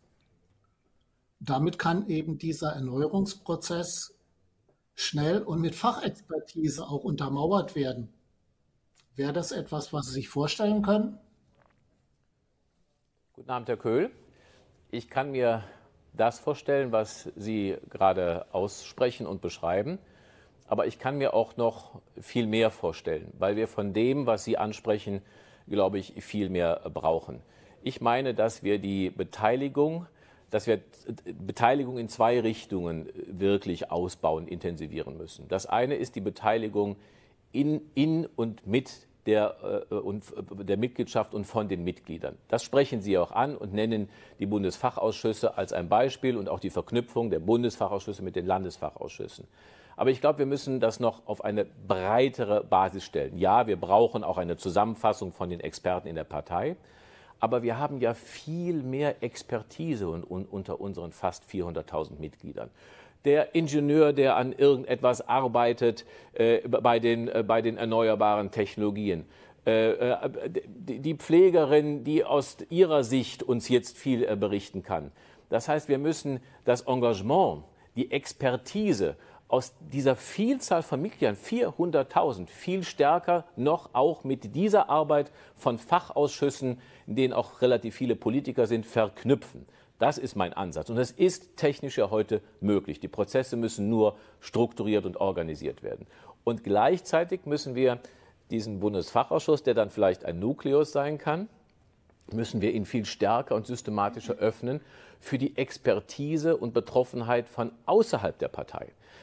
Damit kann eben dieser Erneuerungsprozess schnell und mit Fachexpertise auch untermauert werden. Wäre das etwas, was Sie sich vorstellen können? Guten Abend, Herr Köhl. Ich kann mir das vorstellen, was Sie gerade aussprechen und beschreiben. Aber ich kann mir auch noch viel mehr vorstellen, weil wir von dem, was Sie ansprechen, glaube ich, viel mehr brauchen. Ich meine, dass wir die Beteiligung, dass wir Beteiligung in zwei Richtungen wirklich ausbauen, intensivieren müssen. Das eine ist die Beteiligung in, in und mit der, äh, und, der Mitgliedschaft und von den Mitgliedern. Das sprechen Sie auch an und nennen die Bundesfachausschüsse als ein Beispiel und auch die Verknüpfung der Bundesfachausschüsse mit den Landesfachausschüssen. Aber ich glaube, wir müssen das noch auf eine breitere Basis stellen. Ja, wir brauchen auch eine Zusammenfassung von den Experten in der Partei. Aber wir haben ja viel mehr Expertise und, und, unter unseren fast vierhunderttausend Mitgliedern. Der Ingenieur, der an irgendetwas arbeitet äh, bei, den, äh, bei den erneuerbaren Technologien. Äh, äh, die, die Pflegerin, die aus ihrer Sicht uns jetzt viel äh, berichten kann. Das heißt, wir müssen das Engagement, die Expertise aus dieser Vielzahl von Mitgliedern, vierhunderttausend, viel stärker noch auch mit dieser Arbeit von Fachausschüssen, in denen auch relativ viele Politiker sind, verknüpfen. Das ist mein Ansatz. Und das ist technisch ja heute möglich. Die Prozesse müssen nur strukturiert und organisiert werden. Und gleichzeitig müssen wir diesen Bundesfachausschuss, der dann vielleicht ein Nukleus sein kann, müssen wir ihn viel stärker und systematischer öffnen für die Expertise und Betroffenheit von außerhalb der Partei.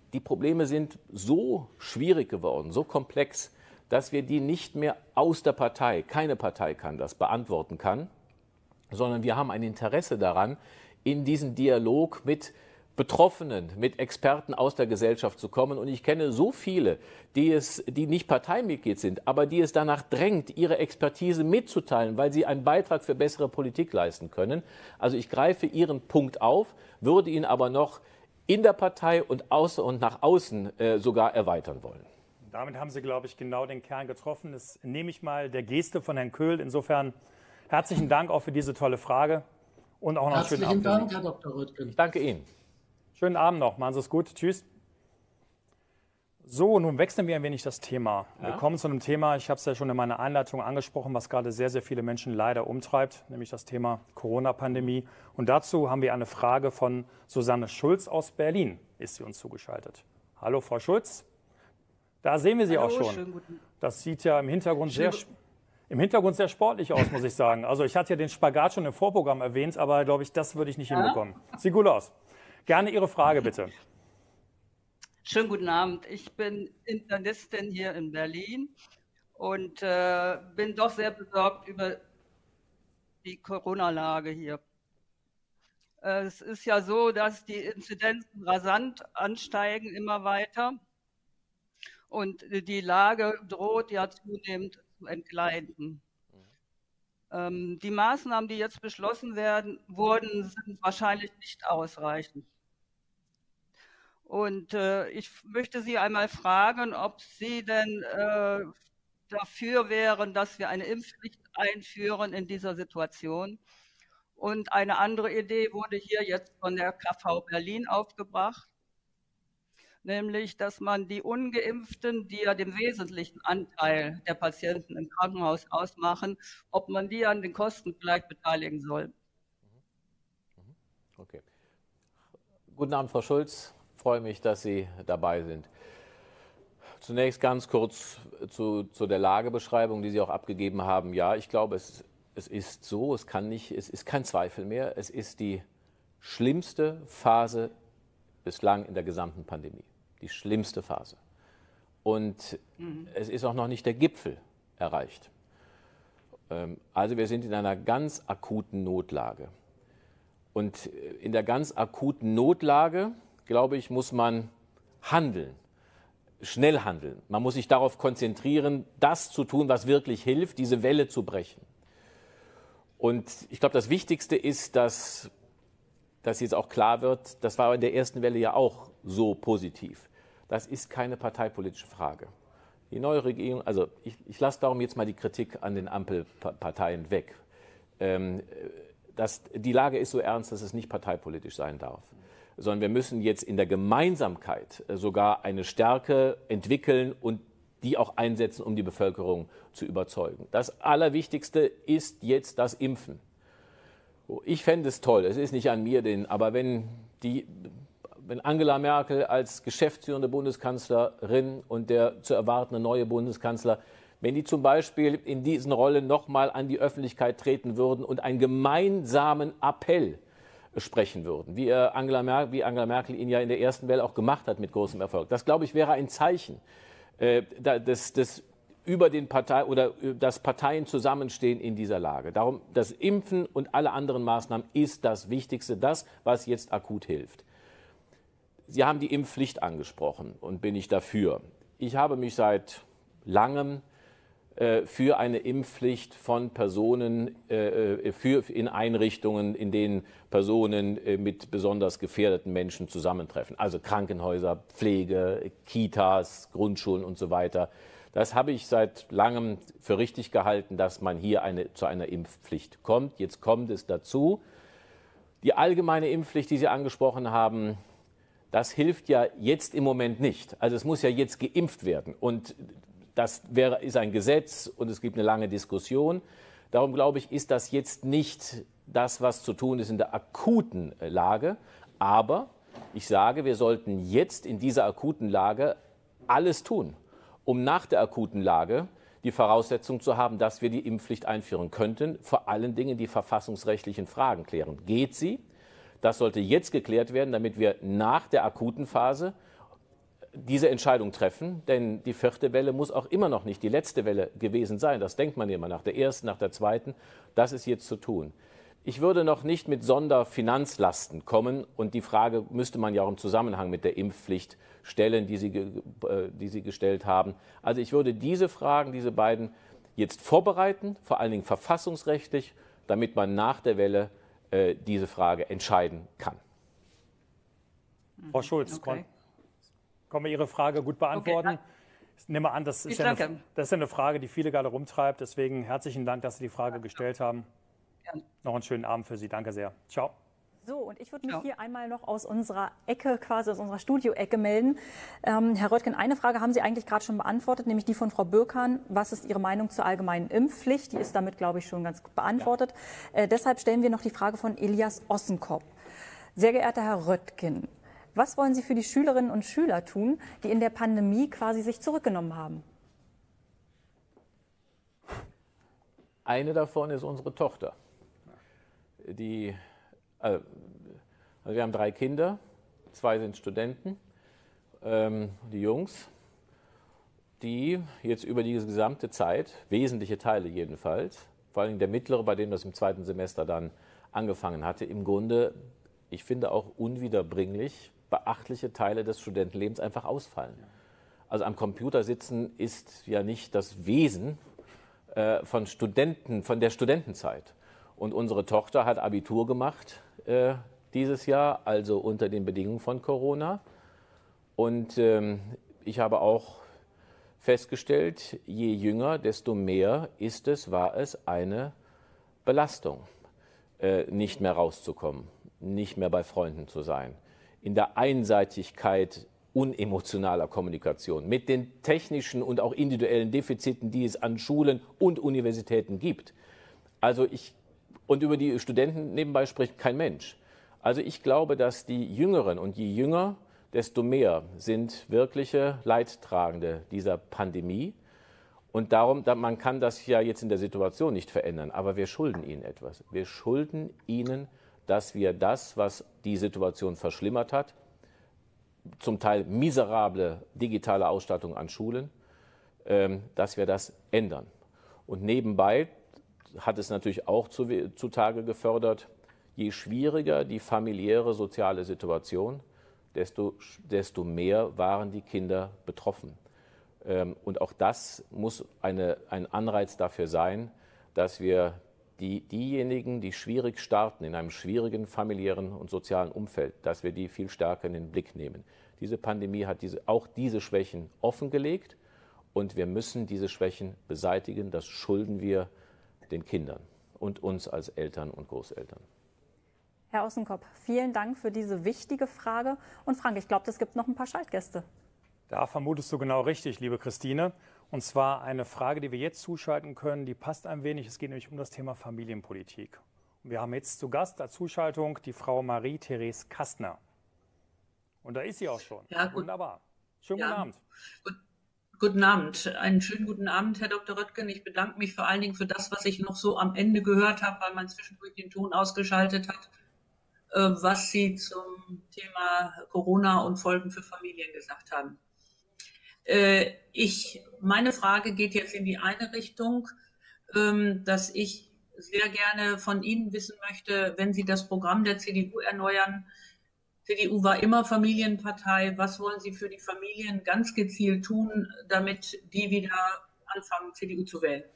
die Probleme sind so schwierig geworden, so komplex, dass wir die nicht mehr aus der Partei, keine Partei kann das, beantworten kann, sondern wir haben ein Interesse daran, in diesen Dialog mit Betroffenen, mit Experten aus der Gesellschaft zu kommen. Und ich kenne so viele, die, es, die nicht Parteimitglied sind, aber die es danach drängt, ihre Expertise mitzuteilen, weil sie einen Beitrag für bessere Politik leisten können. Also ich greife Ihren Punkt auf, würde ihn aber noch in der Partei und außer und nach außen äh, sogar erweitern wollen. Damit haben Sie, glaube ich, genau den Kern getroffen. Das nehme ich mal der Geste von Herrn Köhl. Insofern herzlichen Dank auch für diese tolle Frage und auch noch einen schönen Abend. Herzlichen Dank, Herr Doktor Röttgen. Ich danke Ihnen. Schönen Abend noch. Machen Sie es gut. Tschüss. So, nun wechseln wir ein wenig das Thema. Ja? Wir kommen zu einem Thema, ich habe es ja schon in meiner Einleitung angesprochen, was gerade sehr, sehr viele Menschen leider umtreibt, nämlich das Thema Corona-Pandemie. Und dazu haben wir eine Frage von Susanne Schulz aus Berlin, ist sie uns zugeschaltet. Hallo, Frau Schulz. Da sehen wir Sie Hallo, auch schon. schönen guten. Das sieht ja im Hintergrund sehr, im Hintergrund sehr sportlich aus, muss ich sagen. Also ich hatte ja den Spagat schon im Vorprogramm erwähnt, aber glaube ich, das würde ich nicht ja? hinbekommen. Sieht gut aus. Gerne Ihre Frage, bitte. Schönen guten Abend. Ich bin Internistin hier in Berlin und äh, bin doch sehr besorgt über die Corona-Lage hier. Äh, es ist ja so, dass die Inzidenzen rasant ansteigen, immer weiter. Und die Lage droht ja zunehmend zu entgleiten. Ähm, die Maßnahmen, die jetzt beschlossen werden, wurden, sind wahrscheinlich nicht ausreichend. Und äh, ich möchte Sie einmal fragen, ob Sie denn äh, dafür wären, dass wir eine Impfpflicht einführen in dieser Situation. Und eine andere Idee wurde hier jetzt von der K V Berlin aufgebracht, nämlich, dass man die Ungeimpften, die ja den wesentlichen Anteil der Patienten im Krankenhaus ausmachen, ob man die an den Kosten vielleicht beteiligen soll. Okay. Guten Abend, Frau Schulz. Ich freue mich, dass Sie dabei sind. Zunächst ganz kurz zu, zu der Lagebeschreibung, die Sie auch abgegeben haben. Ja, ich glaube, es, es ist so, es kann nicht, es ist kein Zweifel mehr. Es ist die schlimmste Phase bislang in der gesamten Pandemie. Die schlimmste Phase. Und mhm. es ist auch noch nicht der Gipfel erreicht. Also wir sind in einer ganz akuten Notlage. Und in der ganz akuten Notlage, glaube ich, muss man handeln, schnell handeln. Man muss sich darauf konzentrieren, das zu tun, was wirklich hilft, diese Welle zu brechen. Und ich glaube, das Wichtigste ist, dass, dass jetzt auch klar wird, das war in der ersten Welle ja auch so positiv. Das ist keine parteipolitische Frage. Die neue Regierung, also ich, ich lasse darum jetzt mal die Kritik an den Ampelparteien weg. Ähm, das, die Lage ist so ernst, dass es nicht parteipolitisch sein darf. Sondern wir müssen jetzt in der Gemeinsamkeit sogar eine Stärke entwickeln und die auch einsetzen, um die Bevölkerung zu überzeugen. Das Allerwichtigste ist jetzt das Impfen. Ich fände es toll, es ist nicht an mir, den, aber wenn, die, wenn Angela Merkel als geschäftsführende Bundeskanzlerin und der zu erwartende neue Bundeskanzler, wenn die zum Beispiel in diesen Rollen nochmal an die Öffentlichkeit treten würden und einen gemeinsamen Appell sprechen würden, wie Angela Merkel, wie Angela Merkel ihn ja in der ersten Welle auch gemacht hat mit großem Erfolg. Das, glaube ich, wäre ein Zeichen, äh, das, das über den Partei oder das Parteien zusammenstehen in dieser Lage. Darum, das Impfen und alle anderen Maßnahmen ist das Wichtigste, das, was jetzt akut hilft. Sie haben die Impfpflicht angesprochen und bin ich dafür. Ich habe mich seit langem für eine Impfpflicht von Personen für, in Einrichtungen, in denen Personen mit besonders gefährdeten Menschen zusammentreffen. Also Krankenhäuser, Pflege, Kitas, Grundschulen und so weiter. Das habe ich seit langem für richtig gehalten, dass man hier eine, zu einer Impfpflicht kommt. Jetzt kommt es dazu. Die allgemeine Impfpflicht, die Sie angesprochen haben, das hilft ja jetzt im Moment nicht. Also es muss ja jetzt geimpft werden. Und das wäre, ist ein Gesetz und es gibt eine lange Diskussion. Darum glaube ich, ist das jetzt nicht das, was zu tun ist in der akuten Lage. Aber ich sage, wir sollten jetzt in dieser akuten Lage alles tun, um nach der akuten Lage die Voraussetzung zu haben, dass wir die Impfpflicht einführen könnten, vor allen Dingen die verfassungsrechtlichen Fragen klären. Geht sie? Das sollte jetzt geklärt werden, damit wir nach der akuten Phase diese Entscheidung treffen, denn die vierte Welle muss auch immer noch nicht die letzte Welle gewesen sein. Das denkt man immer nach der ersten, nach der zweiten. Das ist jetzt zu tun. Ich würde noch nicht mit Sonderfinanzlasten kommen und die Frage müsste man ja auch im Zusammenhang mit der Impfpflicht stellen, die Sie, äh, die Sie gestellt haben. Also ich würde diese Fragen, diese beiden jetzt vorbereiten, vor allen Dingen verfassungsrechtlich, damit man nach der Welle äh, diese Frage entscheiden kann. Frau Schulz, okay. Können wir Ihre Frage gut beantworten? Okay. Ich nehme an, das ist, ja eine, das ist ja eine Frage, die viele gerade rumtreibt. Deswegen herzlichen Dank, dass Sie die Frage gestellt haben. Ja. Noch einen schönen Abend für Sie. Danke sehr. Ciao. So, und ich würde mich ja. hier einmal noch aus unserer Ecke, quasi aus unserer Studio-Ecke melden. Ähm, Herr Röttgen, eine Frage haben Sie eigentlich gerade schon beantwortet, nämlich die von Frau Bürkan. Was ist Ihre Meinung zur allgemeinen Impfpflicht? Die ist damit, glaube ich, schon ganz gut beantwortet. Ja. Äh, deshalb stellen wir noch die Frage von Elias Ossenkopf. Sehr geehrter Herr Röttgen, was wollen Sie für die Schülerinnen und Schüler tun, die in der Pandemie quasi sich zurückgenommen haben? Eine davon ist unsere Tochter. Die, also wir haben drei Kinder, zwei sind Studenten, ähm, die Jungs, die jetzt über die gesamte Zeit, wesentliche Teile jedenfalls, vor allem der mittlere, bei dem das im zweiten Semester dann angefangen hatte, im Grunde, ich finde auch unwiederbringlich, beachtliche Teile des Studentenlebens einfach ausfallen. Also am Computer sitzen ist ja nicht das Wesen äh, von Studenten, von der Studentenzeit. Und unsere Tochter hat Abitur gemacht äh, dieses Jahr, also unter den Bedingungen von Corona. Und ähm, ich habe auch festgestellt, je jünger, desto mehr ist es, war es eine Belastung, äh, nicht mehr rauszukommen, nicht mehr bei Freunden zu sein. In der Einseitigkeit unemotionaler Kommunikation, mit den technischen und auch individuellen Defiziten, die es an Schulen und Universitäten gibt. Also ich, und über die Studenten nebenbei spricht kein Mensch. Also ich glaube, dass die Jüngeren, und je jünger, desto mehr sind wirkliche Leidtragende dieser Pandemie. Und darum, man kann das ja jetzt in der Situation nicht verändern, aber wir schulden ihnen etwas. Wir schulden ihnen, dass wir das, was die Situation verschlimmert hat, zum Teil miserable digitale Ausstattung an Schulen, ähm, dass wir das ändern. Und nebenbei hat es natürlich auch zu, zutage gefördert, je schwieriger die familiäre soziale Situation, desto, desto mehr waren die Kinder betroffen. Ähm, und auch das muss eine, ein Anreiz dafür sein, dass wir Die, diejenigen, die schwierig starten in einem schwierigen familiären und sozialen Umfeld, dass wir die viel stärker in den Blick nehmen. Diese Pandemie hat diese, auch diese Schwächen offengelegt und wir müssen diese Schwächen beseitigen. Das schulden wir den Kindern und uns als Eltern und Großeltern. Herr Ossenkopf, vielen Dank für diese wichtige Frage. Und Frank, ich glaube, es gibt noch ein paar Schaltgäste. Da vermutest du genau richtig, liebe Christine. Und zwar eine Frage, die wir jetzt zuschalten können, die passt ein wenig. Es geht nämlich um das Thema Familienpolitik. Und wir haben jetzt zu Gast als Zuschaltung die Frau Marie-Therese Kastner. Und da ist sie auch schon. Ja, gut. Wunderbar. Schönen ja. guten Abend. Gut. Guten Abend. Einen schönen guten Abend, Herr Doktor Röttgen. Ich bedanke mich vor allen Dingen für das, was ich noch so am Ende gehört habe, weil man zwischendurch den Ton ausgeschaltet hat, was Sie zum Thema Corona und Folgen für Familien gesagt haben. Ich, meine Frage geht jetzt in die eine Richtung, dass ich sehr gerne von Ihnen wissen möchte, wenn Sie das Programm der C D U erneuern. C D U war immer Familienpartei. Was wollen Sie für die Familien ganz gezielt tun, damit die wieder anfangen, C D U zu wählen?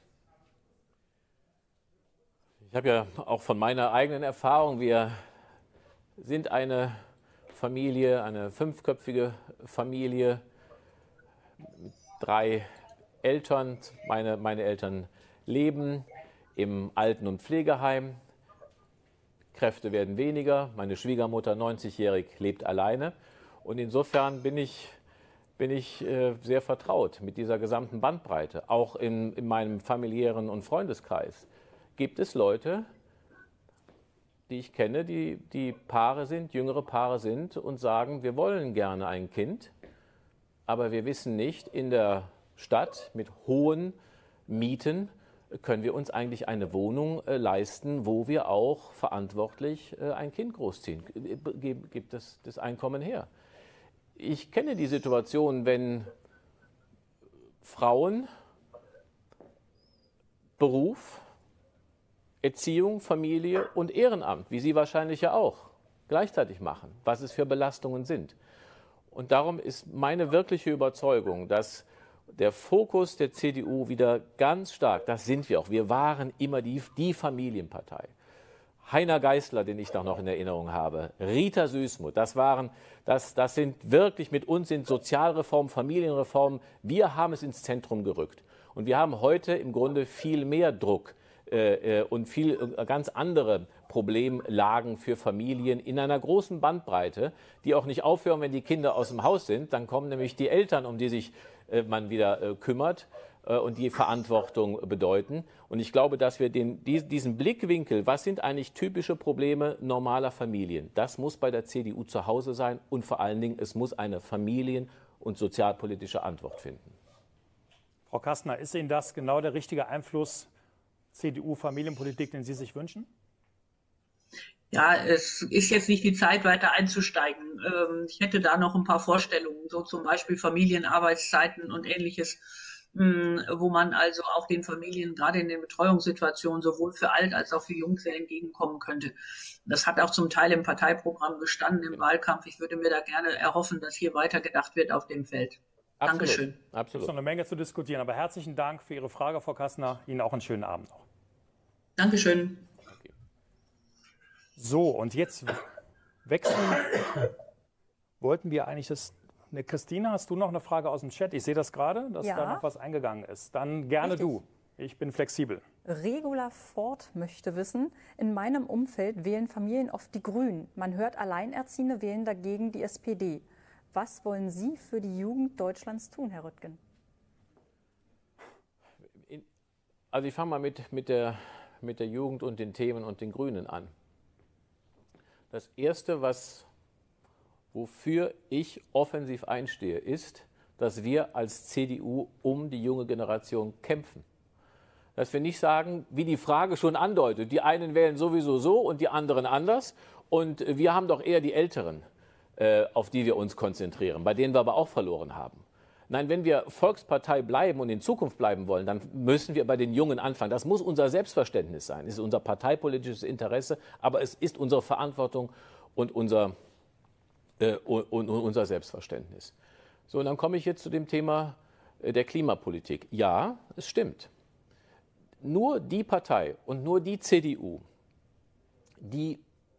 Ich habe ja auch von meiner eigenen Erfahrung, wir sind eine Familie, eine fünfköpfige Familie, mit drei Eltern. Meine, meine Eltern leben im Alten- und Pflegeheim. Kräfte werden weniger. Meine Schwiegermutter, neunzigjährig, lebt alleine. Und insofern bin ich, bin ich äh, sehr vertraut mit dieser gesamten Bandbreite. Auch in, in meinem familiären und Freundeskreis gibt es Leute, die ich kenne, die, die Paare sind, jüngere Paare sind und sagen, wir wollen gerne ein Kind, aber wir wissen nicht, in der Stadt mit hohen Mieten können wir uns eigentlich eine Wohnung äh, leisten, wo wir auch verantwortlich äh, ein Kind großziehen. Gibt das, das Einkommen her? ich kenne die Situation, wenn Frauen Beruf, Erziehung, Familie und Ehrenamt, wie Sie wahrscheinlich ja auch, gleichzeitig machen, was es für Belastungen sind. Und darum ist meine wirkliche Überzeugung, dass der Fokus der C D U wieder ganz stark, das sind wir auch, wir waren immer die, die Familienpartei. Heiner Geißler, den ich da noch in Erinnerung habe, Rita Süßmuth, das waren, das, das sind wirklich mit uns sind Sozialreformen, Familienreformen, wir haben es ins Zentrum gerückt. Und wir haben heute im Grunde viel mehr Druck äh, und viel äh, ganz andere Problemlagen für Familien in einer großen Bandbreite, die auch nicht aufhören, wenn die Kinder aus dem Haus sind. Dann kommen nämlich die Eltern, um die sich äh, man wieder äh, kümmert äh, und die Verantwortung bedeuten. Und ich glaube, dass wir den, die, diesen Blickwinkel, was sind eigentlich typische Probleme normaler Familien, das muss bei der C D U zu Hause sein und vor allen Dingen, es muss eine familien- und sozialpolitische Antwort finden. Frau Kastner, ist Ihnen das genau der richtige Einfluss C D U-Familienpolitik, den Sie sich wünschen? Ja, es ist jetzt nicht die Zeit, weiter einzusteigen. Ich hätte da noch ein paar Vorstellungen, so zum Beispiel Familienarbeitszeiten und Ähnliches, wo man also auch den Familien gerade in den Betreuungssituationen sowohl für alt als auch für jung sehr entgegenkommen könnte. Das hat auch zum Teil im Parteiprogramm gestanden, im Wahlkampf. Ich würde mir da gerne erhoffen, dass hier weitergedacht wird auf dem Feld. Absolut. Dankeschön. Absolut. Es ist noch eine Menge zu diskutieren, aber herzlichen Dank für Ihre Frage, Frau Kastner. Ihnen auch einen schönen Abend noch. Dankeschön. So, und jetzt wechseln. Wollten wir eigentlich das. Ne, Christina, hast du noch eine Frage aus dem Chat? Ich sehe das gerade, dass Ja. da noch was eingegangen ist. Dann gerne Richtig. du. Ich bin flexibel. Regula Ford möchte wissen, in meinem Umfeld wählen Familien oft die Grünen. Man hört, Alleinerziehende wählen dagegen die S P D. Was wollen Sie für die Jugend Deutschlands tun, Herr Röttgen? Also ich fange mal mit, mit, der, mit der Jugend und den Themen und den Grünen an. Das Erste, was, wofür ich offensiv einstehe, ist, dass wir als C D U um die junge Generation kämpfen. Dass wir nicht sagen, wie die Frage schon andeutet, die einen wählen sowieso so und die anderen anders und wir haben doch eher die Älteren, auf die wir uns konzentrieren, bei denen wir aber auch verloren haben. Nein, wenn wir Volkspartei bleiben und in Zukunft bleiben wollen, dann müssen wir bei den Jungen anfangen. Das muss unser Selbstverständnis sein. Es ist unser parteipolitisches Interesse, aber es ist unsere Verantwortung und unser, äh, und, und unser Selbstverständnis. So, und dann komme ich jetzt zu dem Thema der Klimapolitik. Ja, es stimmt. Nur die Partei und nur die C D U, die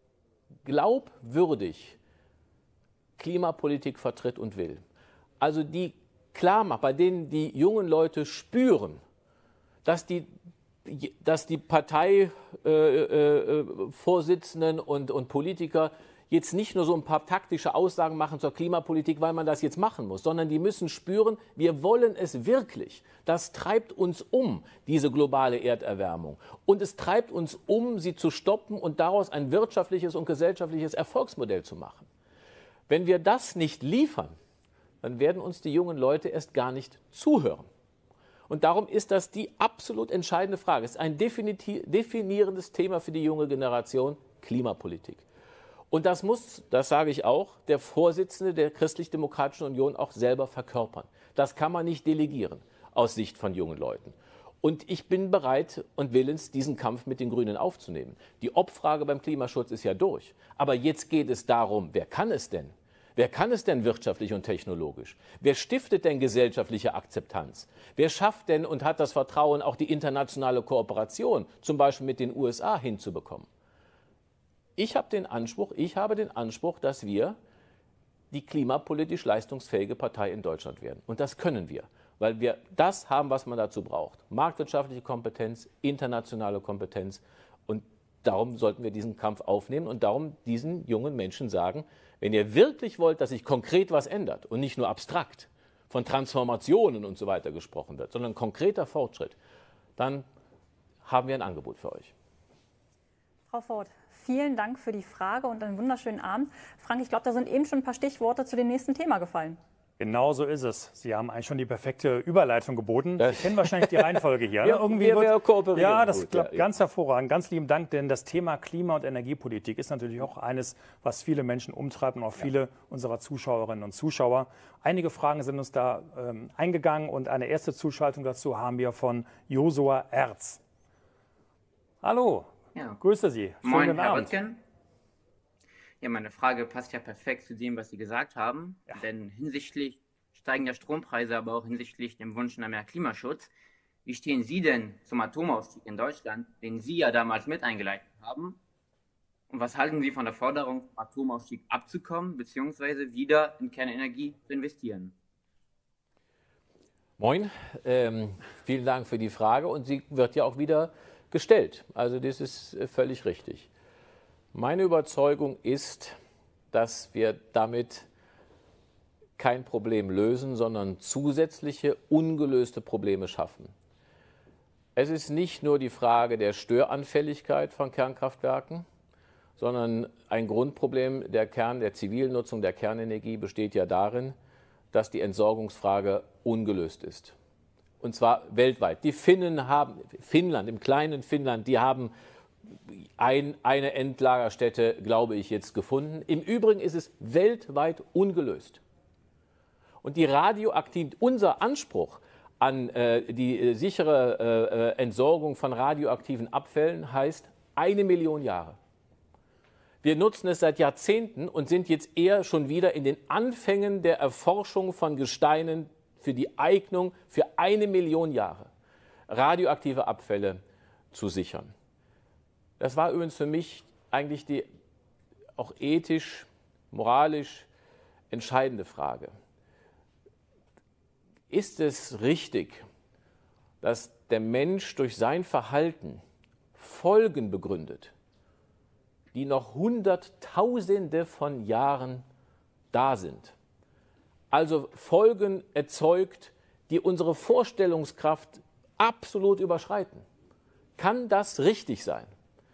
glaubwürdig Klimapolitik vertritt und will, also die klar macht, bei denen die jungen Leute spüren, dass die, dass die Parteivorsitzenden äh, äh, und, und Politiker jetzt nicht nur so ein paar taktische Aussagen machen zur Klimapolitik, weil man das jetzt machen muss, sondern die müssen spüren, wir wollen es wirklich. Das treibt uns um, diese globale Erderwärmung. Und es treibt uns um, sie zu stoppen und daraus ein wirtschaftliches und gesellschaftliches Erfolgsmodell zu machen. Wenn wir das nicht liefern, dann werden uns die jungen Leute erst gar nicht zuhören. Und darum ist das die absolut entscheidende Frage. Es ist ein definierendes Thema für die junge Generation, Klimapolitik. Und das muss, das sage ich auch, der Vorsitzende der Christlich-Demokratischen Union auch selber verkörpern. Das kann man nicht delegieren aus Sicht von jungen Leuten. Und ich bin bereit und willens, diesen Kampf mit den Grünen aufzunehmen. Die Obfrage beim Klimaschutz ist ja durch. Aber jetzt geht es darum, wer kann es denn? Wer kann es denn wirtschaftlich und technologisch? Wer stiftet denn gesellschaftliche Akzeptanz? Wer schafft denn und hat das Vertrauen, auch die internationale Kooperation, zum Beispiel mit den U S A, hinzubekommen? Ich habe den Anspruch, ich habe den Anspruch, dass wir die klimapolitisch leistungsfähige Partei in Deutschland werden. Und das können wir, weil wir das haben, was man dazu braucht. Marktwirtschaftliche Kompetenz, internationale Kompetenz. Und darum sollten wir diesen Kampf aufnehmen und darum diesen jungen Menschen sagen, wenn ihr wirklich wollt, dass sich konkret was ändert und nicht nur abstrakt von Transformationen und so weiter gesprochen wird, sondern konkreter Fortschritt, dann haben wir ein Angebot für euch. Frau Ford, vielen Dank für die Frage und einen wunderschönen Abend. Frank, ich glaube, da sind eben schon ein paar Stichworte zu dem nächsten Thema gefallen. Genau so ist es. Sie haben eigentlich schon die perfekte Überleitung geboten. Das Sie kennen wahrscheinlich die Reihenfolge hier. Ne? Ja, Irgendwie wir- wird, wir kooperieren ja, das gut, klappt ja. ganz hervorragend. Ganz lieben Dank, denn das Thema Klima- und Energiepolitik ist natürlich auch eines, was viele Menschen umtreibt und auch viele unserer Zuschauerinnen und Zuschauer. Einige Fragen sind uns da ähm, eingegangen und eine erste Zuschaltung dazu haben wir von Josua Erz. Hallo, Ja. grüße Sie. Schönen Moin, guten Herr Abend. Röttgen. Ja, meine Frage passt ja perfekt zu dem, was Sie gesagt haben. Ja. Denn hinsichtlich steigender Strompreise, aber auch hinsichtlich dem Wunsch nach mehr Klimaschutz, wie stehen Sie denn zum Atomausstieg in Deutschland, den Sie ja damals mit eingeleitet haben? Und was halten Sie von der Forderung, vom Atomausstieg abzukommen, beziehungsweise wieder in Kernenergie zu investieren? Moin, ähm, vielen Dank für die Frage und sie wird ja auch wieder gestellt. Also das ist äh, völlig richtig. Meine Überzeugung ist, dass wir damit kein Problem lösen, sondern zusätzliche ungelöste Probleme schaffen. Es ist nicht nur die Frage der Störanfälligkeit von Kernkraftwerken, sondern ein Grundproblem der Kern, der zivilen Nutzung der Kernenergie besteht ja darin, dass die Entsorgungsfrage ungelöst ist. Und zwar weltweit. Die Finnen haben, Finnland, im kleinen Finnland, die haben ein, eine Endlagerstätte, glaube ich, jetzt gefunden. Im Übrigen ist es weltweit ungelöst. Und die radioaktiven, unser Anspruch an äh, die äh, sichere äh, Entsorgung von radioaktiven Abfällen heißt eine Million Jahre. Wir nutzen es seit Jahrzehnten und sind jetzt eher schon wieder in den Anfängen der Erforschung von Gesteinen für die Eignung für eine Million Jahre radioaktive Abfälle zu sichern. Das war übrigens für mich eigentlich die auch ethisch, moralisch entscheidende Frage. Ist es richtig, dass der Mensch durch sein Verhalten Folgen begründet, die noch Hunderttausende von Jahren da sind? Also Folgen erzeugt, die unsere Vorstellungskraft absolut überschreiten. Kann das richtig sein?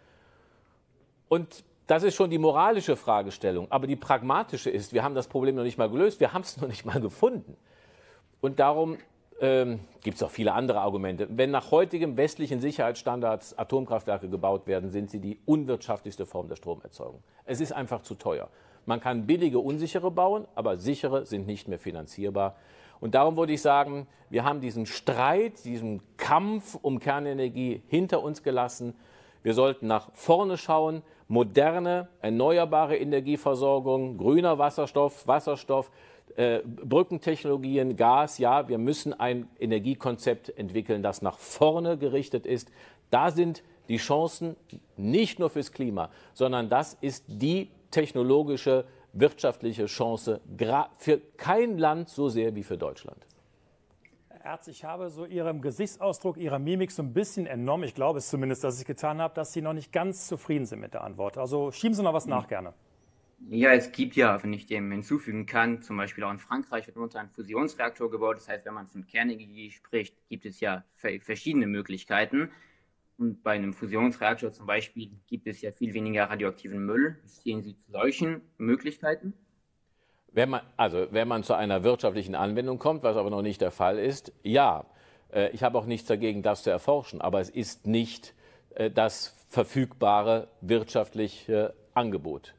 Und das ist schon die moralische Fragestellung. Aber die pragmatische ist, wir haben das Problem noch nicht mal gelöst, wir haben es noch nicht mal gefunden. Und darum ähm, gibt es auch viele andere Argumente. Wenn nach heutigem westlichen Sicherheitsstandards Atomkraftwerke gebaut werden, sind sie die unwirtschaftlichste Form der Stromerzeugung. Es ist einfach zu teuer. Man kann billige, unsichere bauen, aber sichere sind nicht mehr finanzierbar. Und darum würde ich sagen, wir haben diesen Streit, diesen Kampf um Kernenergie hinter uns gelassen. Wir sollten nach vorne schauen, moderne, erneuerbare Energieversorgung, grüner Wasserstoff, Wasserstoff, äh, Brückentechnologien, Gas. Ja, wir müssen ein Energiekonzept entwickeln, das nach vorne gerichtet ist. Da sind die Chancen nicht nur fürs Klima, sondern das ist die technologische, wirtschaftliche Chance für kein Land so sehr wie für Deutschland. Herr Erz, ich habe so Ihrem Gesichtsausdruck, Ihrer Mimik so ein bisschen entnommen, ich glaube es zumindest, dass ich es getan habe, dass Sie noch nicht ganz zufrieden sind mit der Antwort. Also schieben Sie noch was nach gerne. Ja, es gibt ja, wenn ich dem hinzufügen kann, zum Beispiel auch in Frankreich wird unter ein Fusionsreaktor gebaut. Das heißt, wenn man von Kernenergie spricht, gibt es ja verschiedene Möglichkeiten. Und bei einem Fusionsreaktor zum Beispiel gibt es ja viel weniger radioaktiven Müll. Sehen Sie zu solchen Möglichkeiten? Wenn man, also wenn man zu einer wirtschaftlichen Anwendung kommt, was aber noch nicht der Fall ist, ja. Ich habe auch nichts dagegen, das zu erforschen, aber es ist nicht das verfügbare wirtschaftliche Angebot.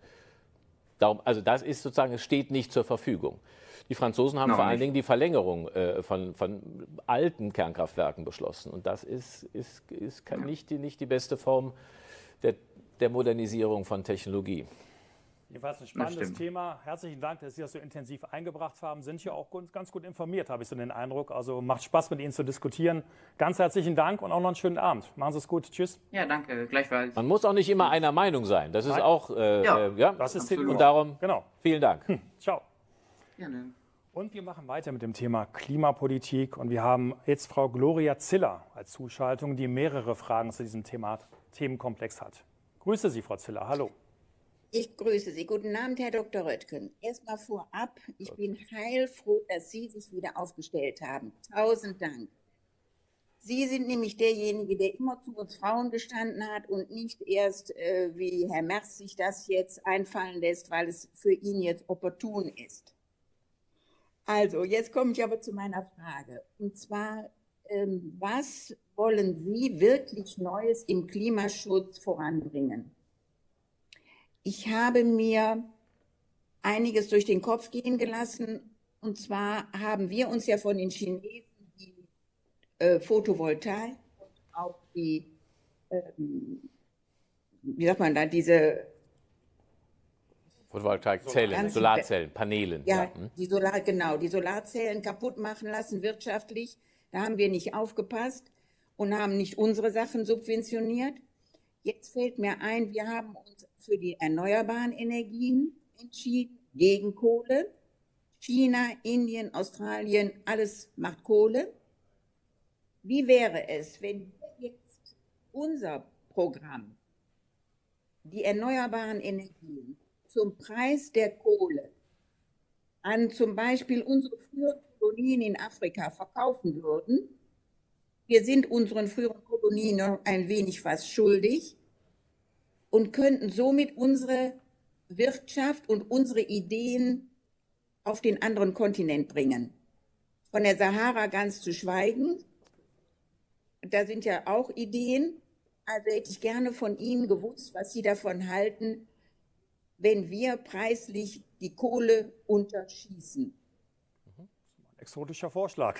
Darum, also das ist sozusagen, es steht nicht zur Verfügung. Die Franzosen haben no, vor allen Dingen die Verlängerung äh, von, von alten Kernkraftwerken beschlossen. Und das ist, ist, ist nicht, die, nicht die beste Form der, der Modernisierung von Technologie. Jedenfalls ein spannendes Thema. Herzlichen Dank, dass Sie das so intensiv eingebracht haben. Sind hier auch ganz gut informiert, habe ich so den Eindruck. Also macht Spaß, mit Ihnen zu diskutieren. Ganz herzlichen Dank und auch noch einen schönen Abend. Machen Sie es gut. Tschüss. Ja, danke. Gleichfalls. Man muss auch nicht immer einer Meinung sein. Das ist Nein. auch, äh, ja, äh, ja, das ist und darum, genau. Vielen Dank. Hm. Ciao. Gerne. Und wir machen weiter mit dem Thema Klimapolitik. Und wir haben jetzt Frau Gloria Ziller als Zuschaltung, die mehrere Fragen zu diesem Thema, Themenkomplex hat. Grüße Sie, Frau Ziller. Hallo. Ich grüße Sie. Guten Abend, Herr Doktor Röttgen. Erstmal vorab, ich bin heilfroh, dass Sie sich wieder aufgestellt haben. Tausend Dank. Sie sind nämlich derjenige, der immer zu uns Frauen gestanden hat und nicht erst, äh, wie Herr Merz sich das jetzt einfallen lässt, weil es für ihn jetzt opportun ist. Also, jetzt komme ich aber zu meiner Frage. Und zwar, ähm, was wollen Sie wirklich Neues im Klimaschutz voranbringen? Ich habe mir einiges durch den Kopf gehen gelassen. Und zwar haben wir uns ja von den Chinesen die äh, Photovoltaik und auch die, ähm, wie sagt man da, diese Photovoltaikzellen, Solarzellen, Paneelen. Ja, Ja. hm. die Solar, genau, die Solarzellen kaputt machen lassen wirtschaftlich. Da haben wir nicht aufgepasst und haben nicht unsere Sachen subventioniert. Jetzt fällt mir ein, wir haben uns für die erneuerbaren Energien entschieden, gegen Kohle. China, Indien, Australien, alles macht Kohle. Wie wäre es, wenn wir jetzt unser Programm, die erneuerbaren Energien, zum Preis der Kohle an zum Beispiel unsere früheren Kolonien in Afrika verkaufen würden? Wir sind unseren früheren Kolonien noch ein wenig was schuldig und könnten somit unsere Wirtschaft und unsere Ideen auf den anderen Kontinent bringen. Von der Sahara ganz zu schweigen, da sind ja auch Ideen. Also hätte ich gerne von Ihnen gewusst, was Sie davon halten, wenn wir preislich die Kohle unterschießen. Exotischer Vorschlag.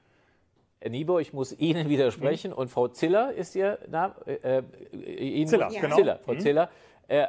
Herr Niebuhr, ich muss Ihnen widersprechen. Mhm. Und Frau Ziller ist Ihr Name? Äh, Ihnen, Ziller, ja. genau. Ziller, Frau Mhm. Ziller. Äh,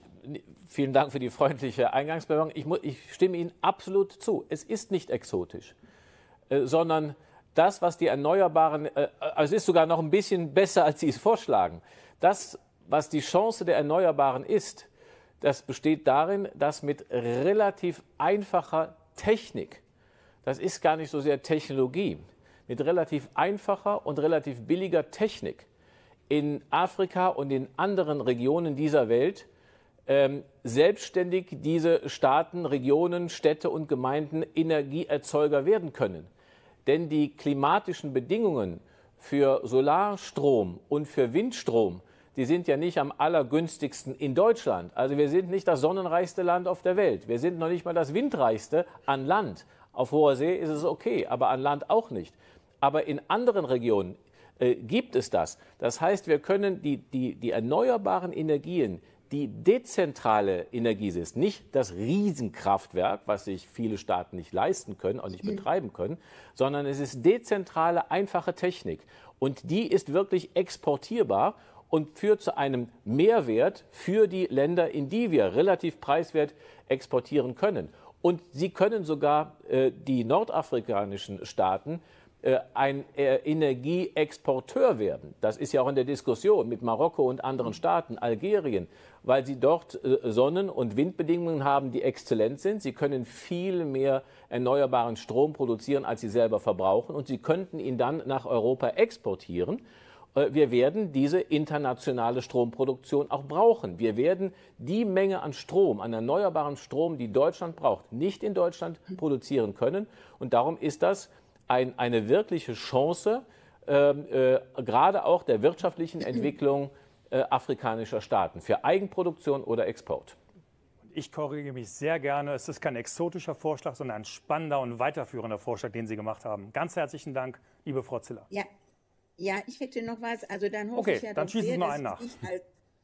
vielen Dank für die freundliche Eingangsbemerkung. Ich, muss, ich stimme Ihnen absolut zu. Es ist nicht exotisch, äh, sondern das, was die Erneuerbaren, äh, also es ist sogar noch ein bisschen besser, als Sie es vorschlagen. Das, was die Chance der Erneuerbaren ist, das besteht darin, dass mit relativ einfacher Technik, das ist gar nicht so sehr Technologie, mit relativ einfacher und relativ billiger Technik in Afrika und in anderen Regionen dieser Welt ähm, selbstständig diese Staaten, Regionen, Städte und Gemeinden Energieerzeuger werden können. Denn die klimatischen Bedingungen für Solarstrom und für Windstrom, die sind ja nicht am allergünstigsten in Deutschland. Also wir sind nicht das sonnenreichste Land auf der Welt. Wir sind noch nicht mal das windreichste an Land. Auf hoher See ist es okay, aber an Land auch nicht. Aber in anderen Regionen äh, gibt es das. Das heißt, wir können die, die, die erneuerbaren Energien, die dezentrale Energie ist, nicht das Riesenkraftwerk, was sich viele Staaten nicht leisten können, auch nicht betreiben können, sondern es ist dezentrale, einfache Technik. Und die ist wirklich exportierbar und führt zu einem Mehrwert für die Länder, in die wir relativ preiswert exportieren können. Und sie können sogar äh, die nordafrikanischen Staaten äh, ein äh, Energieexporteur werden. Das ist ja auch in der Diskussion mit Marokko und anderen Staaten, Algerien, weil sie dort äh, Sonnen- und Windbedingungen haben, die exzellent sind. Sie können viel mehr erneuerbaren Strom produzieren, als sie selber verbrauchen. Und sie könnten ihn dann nach Europa exportieren. Wir werden diese internationale Stromproduktion auch brauchen. Wir werden die Menge an Strom, an erneuerbaren Strom, die Deutschland braucht, nicht in Deutschland produzieren können. Und darum ist das ein, eine wirkliche Chance, äh, äh, gerade auch der wirtschaftlichen Entwicklung äh, afrikanischer Staaten für Eigenproduktion oder Export. Ich korrigiere mich sehr gerne. Es ist kein exotischer Vorschlag, sondern ein spannender und weiterführender Vorschlag, den Sie gemacht haben. Ganz herzlichen Dank, liebe Frau Ziller. Ja. Ja, ich hätte noch was. Also dann hoffe okay, ich ja dann doch schießen sehr, Sie noch dass einen nach. ich als,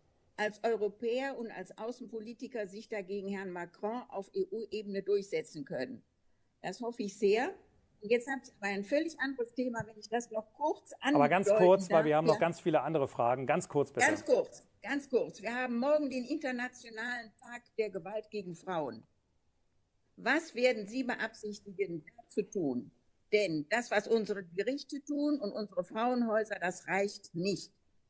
als Europäer und als Außenpolitiker sich dagegen Herrn Macron auf E U-Ebene durchsetzen können. Das hoffe ich sehr. Und jetzt habe ich aber ein völlig anderes Thema, wenn ich das noch kurz andeuten Aber ganz kurz, weil darf. wir haben Ja. noch ganz viele andere Fragen. Ganz kurz bitte. Ganz kurz, ganz kurz. Wir haben morgen den Internationalen Tag der Gewalt gegen Frauen. Was werden Sie beabsichtigen, zu tun? Denn das, was unsere Gerichte tun und unsere Frauenhäuser, das reicht nicht.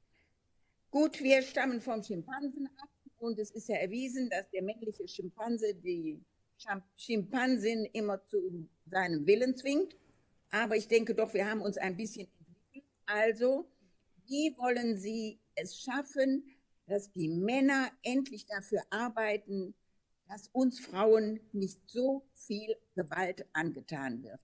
Gut, wir stammen vom Schimpansen ab und es ist ja erwiesen, dass der männliche Schimpanse die Schimpansin immer zu seinem Willen zwingt. Aber ich denke doch, wir haben uns ein bisschen entwickelt. Also, wie wollen Sie es schaffen, dass die Männer endlich dafür arbeiten, dass uns Frauen nicht so viel Gewalt angetan wird?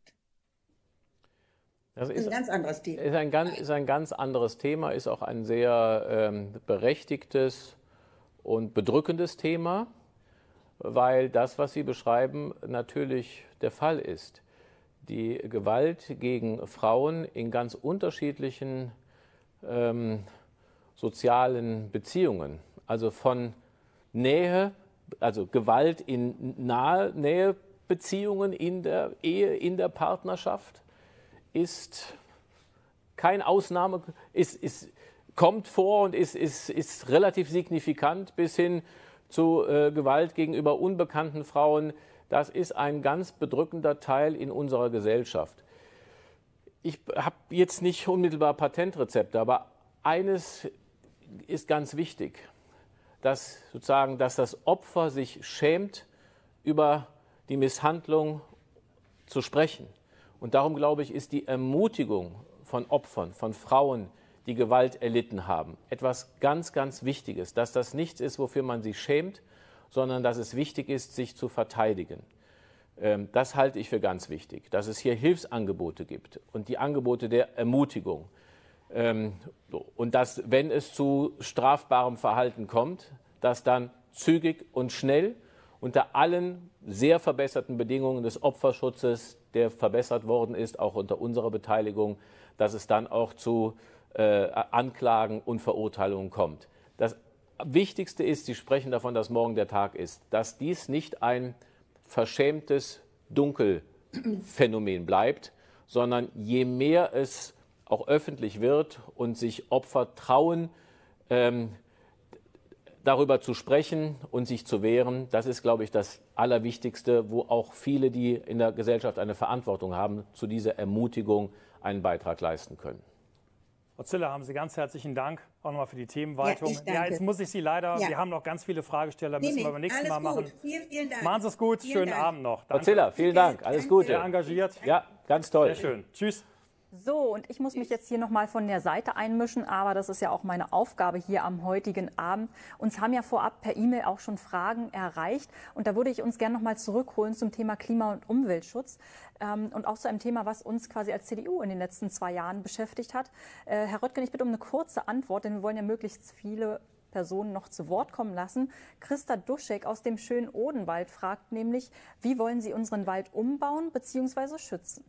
Das ist ein ganz anderes Thema. Ist ein ganz, ist ein ganz anderes Thema, ist auch ein sehr ähm, berechtigtes und bedrückendes Thema, weil das, was Sie beschreiben, natürlich der Fall ist. Die Gewalt gegen Frauen in ganz unterschiedlichen ähm, sozialen Beziehungen, also von Nähe, also Gewalt in nahe Nähebeziehungen in der Ehe, in der Partnerschaft, ist kein Ausnahme, ist, ist, kommt vor und ist, ist, ist relativ signifikant bis hin zu äh, Gewalt gegenüber unbekannten Frauen. Das ist ein ganz bedrückender Teil in unserer Gesellschaft. Ich habe jetzt nicht unmittelbar Patentrezepte, aber eines ist ganz wichtig, dass, sozusagen, dass das Opfer sich schämt, über die Misshandlung zu sprechen. Und darum, glaube ich, ist die Ermutigung von Opfern, von Frauen, die Gewalt erlitten haben, etwas ganz, ganz Wichtiges, dass das nichts ist, wofür man sich schämt, sondern dass es wichtig ist, sich zu verteidigen. Das halte ich für ganz wichtig, dass es hier Hilfsangebote gibt und die Angebote der Ermutigung. Und dass, wenn es zu strafbarem Verhalten kommt, dass dann zügig und schnell unter allen sehr verbesserten Bedingungen des Opferschutzes, der verbessert worden ist, auch unter unserer Beteiligung, dass es dann auch zu äh, Anklagen und Verurteilungen kommt. Das Wichtigste ist, Sie sprechen davon, dass morgen der Tag ist, dass dies nicht ein verschämtes Dunkelphänomen bleibt, sondern je mehr es auch öffentlich wird und sich Opfer trauen, ähm, darüber zu sprechen und sich zu wehren, das ist, glaube ich, das Allerwichtigste, wo auch viele, die in der Gesellschaft eine Verantwortung haben, zu dieser Ermutigung einen Beitrag leisten können. Frau Ziller, haben Sie ganz herzlichen Dank auch nochmal für die Themenweitung. Ja, ja, jetzt muss ich Sie leider, ja. wir haben noch ganz viele Fragesteller, Nee, müssen nee, wir beim nächsten alles Mal gut. machen. Vielen, vielen Dank. Machen Sie es gut, Vielen schönen Dank. Abend noch. Frau Ziller, vielen Dank, alles Gute. Sehr engagiert. Ja, ganz toll. Sehr schön. Tschüss. So, und ich muss mich jetzt hier nochmal von der Seite einmischen, aber das ist ja auch meine Aufgabe hier am heutigen Abend. Uns haben ja vorab per E-Mail auch schon Fragen erreicht und da würde ich uns gerne nochmal zurückholen zum Thema Klima- und Umweltschutz ähm, und auch zu einem Thema, was uns quasi als C D U in den letzten zwei Jahren beschäftigt hat. Äh, Herr Röttgen, ich bitte um eine kurze Antwort, denn wir wollen ja möglichst viele Personen noch zu Wort kommen lassen. Christa Duschek aus dem schönen Odenwald fragt nämlich, wie wollen Sie unseren Wald umbauen bzw. schützen?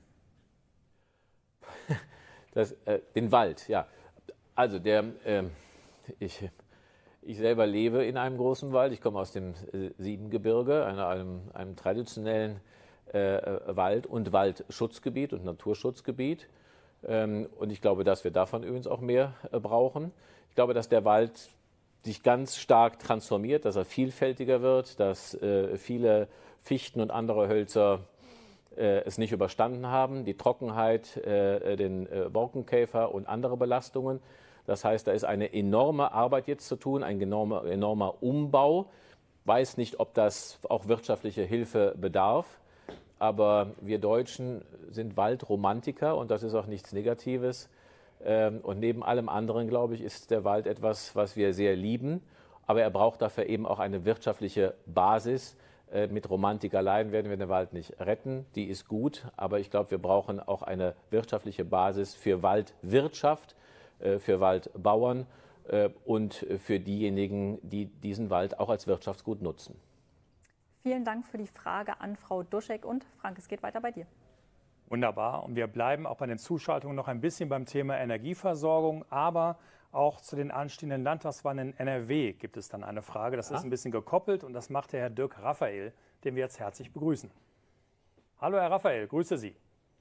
Das, äh, den Wald, ja. Also der, äh, ich, ich selber lebe in einem großen Wald. Ich komme aus dem äh, Siebengebirge, einer, einem, einem traditionellen äh, Wald- und Waldschutzgebiet und Naturschutzgebiet. Ähm, und ich glaube, dass wir davon übrigens auch mehr äh, brauchen. Ich glaube, dass der Wald sich ganz stark transformiert, dass er vielfältiger wird, dass äh, viele Fichten und andere Hölzer es nicht überstanden haben, die Trockenheit, äh, den äh, Borkenkäfer und andere Belastungen. Das heißt, da ist eine enorme Arbeit jetzt zu tun, ein enormer, enormer Umbau. Weiß nicht, ob das auch wirtschaftliche Hilfe bedarf, aber wir Deutschen sind Waldromantiker und das ist auch nichts Negatives. Ähm, und neben allem anderen, glaube ich, ist der Wald etwas, was wir sehr lieben, aber er braucht dafür eben auch eine wirtschaftliche Basis. Mit Romantik allein werden wir den Wald nicht retten, die ist gut, aber ich glaube, wir brauchen auch eine wirtschaftliche Basis für Waldwirtschaft, für Waldbauern und für diejenigen, die diesen Wald auch als Wirtschaftsgut nutzen. Vielen Dank für die Frage an Frau Duschek und Frank, es geht weiter bei dir. Wunderbar. Und wir bleiben auch bei den Zuschaltungen noch ein bisschen beim Thema Energieversorgung, aber auch zu den anstehenden Landtagswahlen in N R W gibt es dann eine Frage. Das ja. ist ein bisschen gekoppelt und das macht der Herr Dirk Raphael, den wir jetzt herzlich begrüßen. Hallo Herr Raphael, grüße Sie.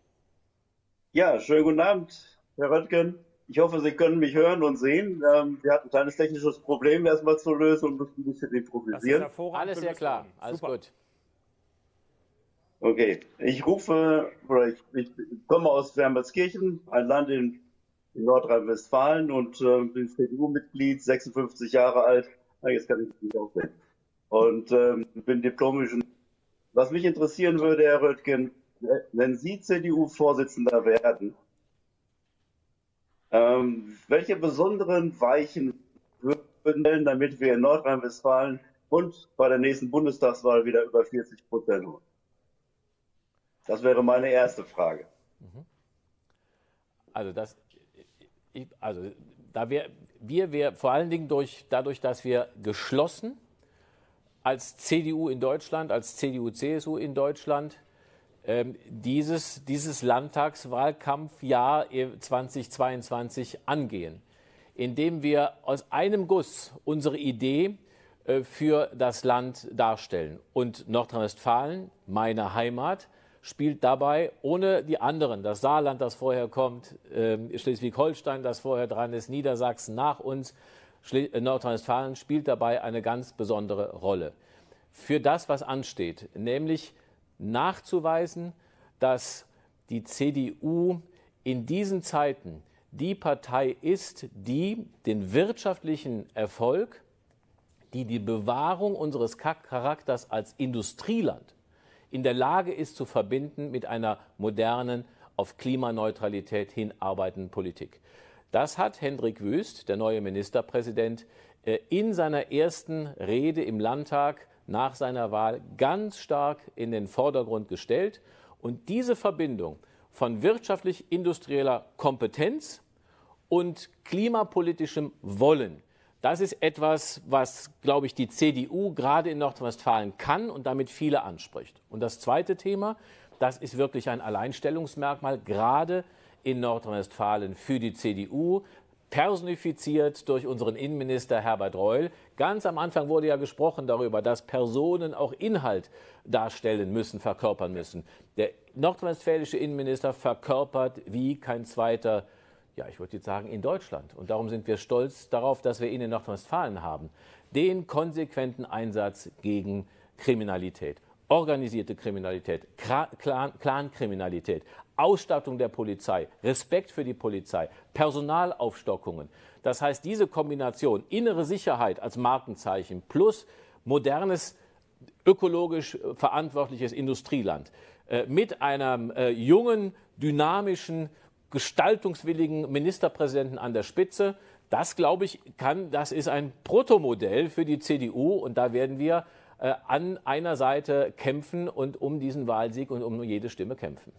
Ja, schönen guten Abend, Herr Röttgen. Ich hoffe, Sie können mich hören und sehen. Ähm, wir hatten ein kleines technisches Problem erstmal zu lösen und mussten ein bisschen improvisieren. Alles sehr klar, alles Super. gut. Okay, ich rufe, oder ich, ich komme aus Wermelskirchen, ein Land in in Nordrhein-Westfalen und äh, bin C D U-Mitglied, sechsundfünfzig Jahre alt. Na, jetzt kann ich mich nicht aufsehen. Und ähm, bin diplomischen. Was mich interessieren würde, Herr Röttgen, wenn Sie C D U-Vorsitzender werden, ähm, welche besonderen Weichen würden, damit wir in Nordrhein-Westfalen und bei der nächsten Bundestagswahl wieder über vierzig Prozent holen? Das wäre meine erste Frage. Also das Ich, also da wir, wir, wir vor allen Dingen durch, dadurch, dass wir geschlossen als C D U in Deutschland, als C D U C S U in Deutschland ähm, dieses, dieses Landtagswahlkampfjahr zweitausendzweiundzwanzig angehen, indem wir aus einem Guss unsere Idee äh, für das Land darstellen. Und Nordrhein-Westfalen, meine Heimat, spielt dabei ohne die anderen, das Saarland, das vorher kommt, äh, Schleswig-Holstein, das vorher dran ist, Niedersachsen nach uns, Nordrhein-Westfalen spielt dabei eine ganz besondere Rolle für das, was ansteht, nämlich nachzuweisen, dass die C D U in diesen Zeiten die Partei ist, die den wirtschaftlichen Erfolg, die die Bewahrung unseres Charakters als Industrieland in der Lage ist zu verbinden mit einer modernen, auf Klimaneutralität hinarbeitenden Politik. Das hat Hendrik Wüst, der neue Ministerpräsident, in seiner ersten Rede im Landtag nach seiner Wahl ganz stark in den Vordergrund gestellt. Und diese Verbindung von wirtschaftlich-industrieller Kompetenz und klimapolitischem Wollen, das ist etwas, was, glaube ich, die C D U gerade in Nordrhein-Westfalen kann und damit viele anspricht. Und das zweite Thema, das ist wirklich ein Alleinstellungsmerkmal, gerade in Nordrhein-Westfalen für die C D U, personifiziert durch unseren Innenminister Herbert Reul. Ganz am Anfang wurde ja gesprochen darüber, dass Personen auch Inhalt darstellen müssen, verkörpern müssen. Der nordrhein-westfälische Innenminister verkörpert wie kein zweiter, ja, ich würde jetzt sagen, in Deutschland. Und darum sind wir stolz darauf, dass wir ihn in Nordrhein-Westfalen haben. Den konsequenten Einsatz gegen Kriminalität, organisierte Kriminalität, Clankriminalität, Ausstattung der Polizei, Respekt für die Polizei, Personalaufstockungen. Das heißt, diese Kombination innere Sicherheit als Markenzeichen plus modernes, ökologisch verantwortliches Industrieland äh, mit einem äh, jungen, dynamischen, gestaltungswilligen Ministerpräsidenten an der Spitze, das, glaube ich, kann, das ist ein Protomodell für die C D U und da werden wir äh, an einer Seite kämpfen und um diesen Wahlsieg und um jede Stimme kämpfen.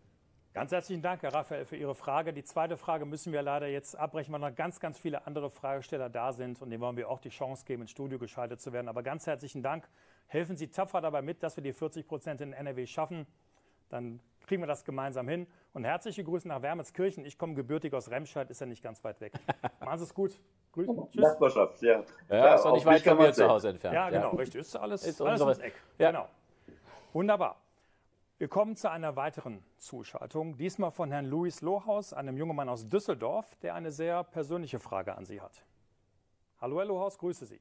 Ganz herzlichen Dank, Herr Raphael, für Ihre Frage. Die zweite Frage müssen wir leider jetzt abbrechen, weil noch ganz, ganz viele andere Fragesteller da sind und denen wollen wir auch die Chance geben, ins Studio geschaltet zu werden. Aber ganz herzlichen Dank. Helfen Sie tapfer dabei mit, dass wir die vierzig Prozent in N R W schaffen. Dann kriegen wir das gemeinsam hin. Und herzliche Grüße nach Wermelskirchen. Ich komme gebürtig aus Remscheid, ist ja nicht ganz weit weg. Machen Sie es gut. Grüße. Tschüss. Nachbarschaft, ja. Ja, ja, ist doch nicht weit von mir zu Hause entfernt. Ja, genau, ja. Richtig. Ist alles, ist alles ums Eck. Ja. Genau. Wunderbar. Wir kommen zu einer weiteren Zuschaltung, diesmal von Herrn Louis Lohaus, einem jungen Mann aus Düsseldorf, der eine sehr persönliche Frage an Sie hat. Hallo, Herr Lohaus, grüße Sie.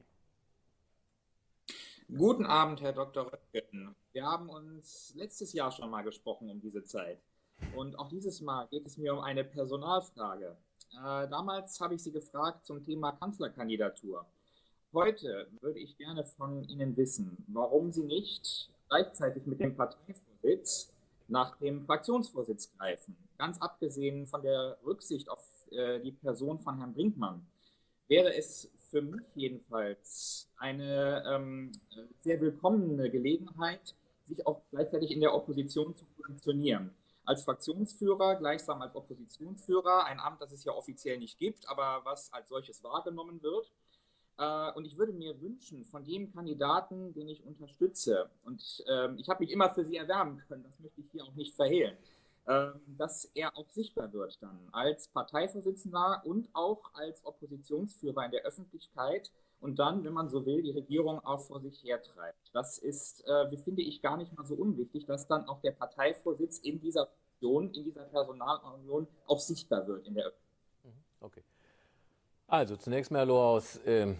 Guten Abend, Herr Doktor Röttgen. Wir haben uns letztes Jahr schon mal gesprochen um diese Zeit. Und auch dieses Mal geht es mir um eine Personalfrage. Äh, damals habe ich Sie gefragt zum Thema Kanzlerkandidatur. Heute würde ich gerne von Ihnen wissen, warum Sie nicht gleichzeitig mit dem Parteivorsitz nach dem Fraktionsvorsitz greifen. Ganz abgesehen von der Rücksicht auf äh, die Person von Herrn Brinkmann, wäre es für mich jedenfalls eine ähm, sehr willkommene Gelegenheit, sich auch gleichzeitig in der Opposition zu positionieren. Als Fraktionsführer, gleichsam als Oppositionsführer, ein Amt, das es ja offiziell nicht gibt, aber was als solches wahrgenommen wird. Und ich würde mir wünschen, von dem Kandidaten, den ich unterstütze, und ähm, ich habe mich immer für Sie erwärmen können, das möchte ich hier auch nicht verhehlen, ähm, dass er auch sichtbar wird dann als Parteivorsitzender und auch als Oppositionsführer in der Öffentlichkeit und dann, wenn man so will, die Regierung auch vor sich hertreibt. Das ist, äh, finde ich, gar nicht mal so unwichtig, dass dann auch der Parteivorsitz in dieser Funktion, in dieser Personalunion auch sichtbar wird in der Öffentlichkeit. Okay. Also zunächst mal, Herr Lohaus, äh,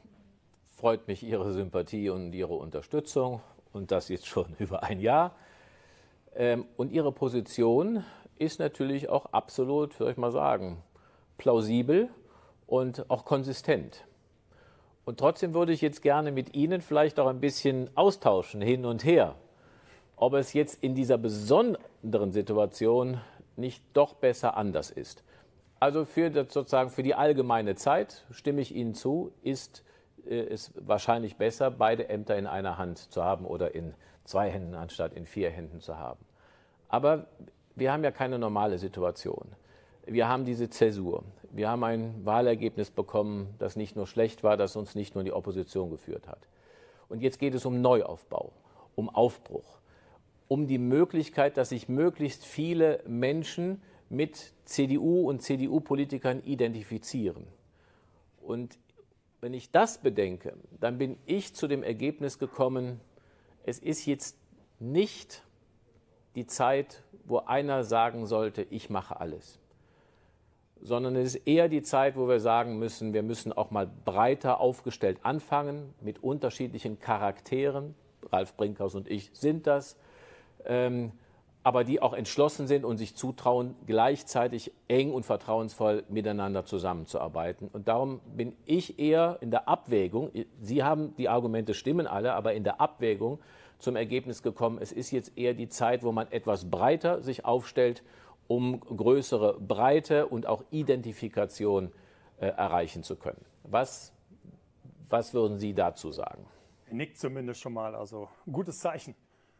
freut mich Ihre Sympathie und Ihre Unterstützung und das jetzt schon über ein Jahr. Ähm, und Ihre Position ist natürlich auch absolut, würde ich mal sagen, plausibel und auch konsistent. Und trotzdem würde ich jetzt gerne mit Ihnen vielleicht auch ein bisschen austauschen, hin und her, ob es jetzt in dieser besonderen Situation nicht doch besser anders ist. Also für, das sozusagen für die allgemeine Zeit, stimme ich Ihnen zu, ist äh, es wahrscheinlich besser, beide Ämter in einer Hand zu haben oder in zwei Händen anstatt in vier Händen zu haben. Aber wir haben ja keine normale Situation. Wir haben diese Zäsur. Wir haben ein Wahlergebnis bekommen, das nicht nur schlecht war, das uns nicht nur in die Opposition geführt hat. Und jetzt geht es um Neuaufbau, um Aufbruch, um die Möglichkeit, dass sich möglichst viele Menschen mit C D U und C D U-Politikern identifizieren. Und wenn ich das bedenke, dann bin ich zu dem Ergebnis gekommen, es ist jetzt nicht die Zeit, wo einer sagen sollte, ich mache alles, sondern es ist eher die Zeit, wo wir sagen müssen, wir müssen auch mal breiter aufgestellt anfangen, mit unterschiedlichen Charakteren. Ralf Brinkhaus und ich sind das, ähm, aber die auch entschlossen sind und sich zutrauen, gleichzeitig eng und vertrauensvoll miteinander zusammenzuarbeiten. Und darum bin ich eher in der Abwägung, Sie haben die Argumente stimmen alle, aber in der Abwägung zum Ergebnis gekommen, es ist jetzt eher die Zeit, wo man etwas breiter sich aufstellt, um größere Breite und auch Identifikation äh, erreichen zu können. Was, was würden Sie dazu sagen? Er nickt zumindest schon mal, also ein gutes Zeichen.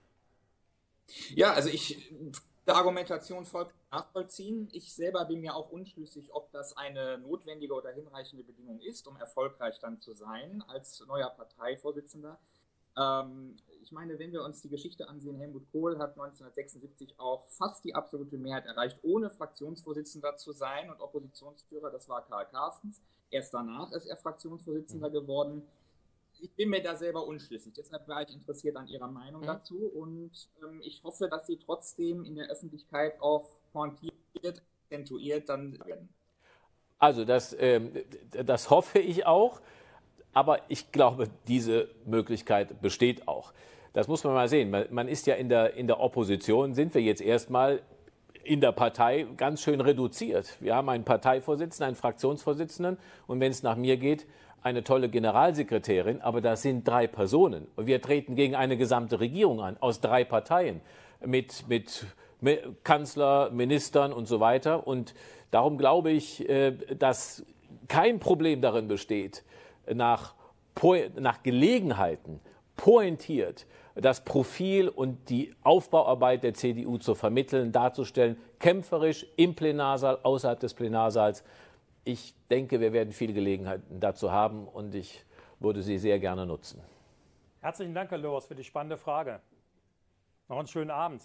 Ja, also ich die Argumentation vollkommen nachvollziehen. Ich selber bin mir auch unschlüssig, ob das eine notwendige oder hinreichende Bedingung ist, um erfolgreich dann zu sein als neuer Parteivorsitzender. Ähm, ich meine, wenn wir uns die Geschichte ansehen, Helmut Kohl hat neunzehnhundertsechsundsiebzig auch fast die absolute Mehrheit erreicht, ohne Fraktionsvorsitzender zu sein, und Oppositionsführer, das war Karl Carstens. Erst danach ist er Fraktionsvorsitzender geworden. Ich bin mir da selber unschlüssig, deshalb war ich interessiert an Ihrer Meinung mhm. dazu, und ähm, ich hoffe, dass Sie trotzdem in der Öffentlichkeit auch pointiert, akzentuiert dann werden. Also das, ähm, das hoffe ich auch, aber ich glaube, diese Möglichkeit besteht auch. Das muss man mal sehen. Man, man ist ja in der, in der Opposition, sind wir jetzt erstmal in der Partei ganz schön reduziert. Wir haben einen Parteivorsitzenden, einen Fraktionsvorsitzenden, und wenn es nach mir geht, eine tolle Generalsekretärin, aber das sind drei Personen. Und wir treten gegen eine gesamte Regierung an, aus drei Parteien, mit, mit, mit Kanzler, Ministern und so weiter. Und darum glaube ich, dass kein Problem darin besteht, nach, nach Gelegenheiten pointiert das Profil und die Aufbauarbeit der C D U zu vermitteln, darzustellen, kämpferisch im Plenarsaal, außerhalb des Plenarsaals. Ich denke, wir werden viele Gelegenheiten dazu haben, und ich würde sie sehr gerne nutzen. Herzlichen Dank, Herr Löwers, für die spannende Frage. Noch einen schönen Abend.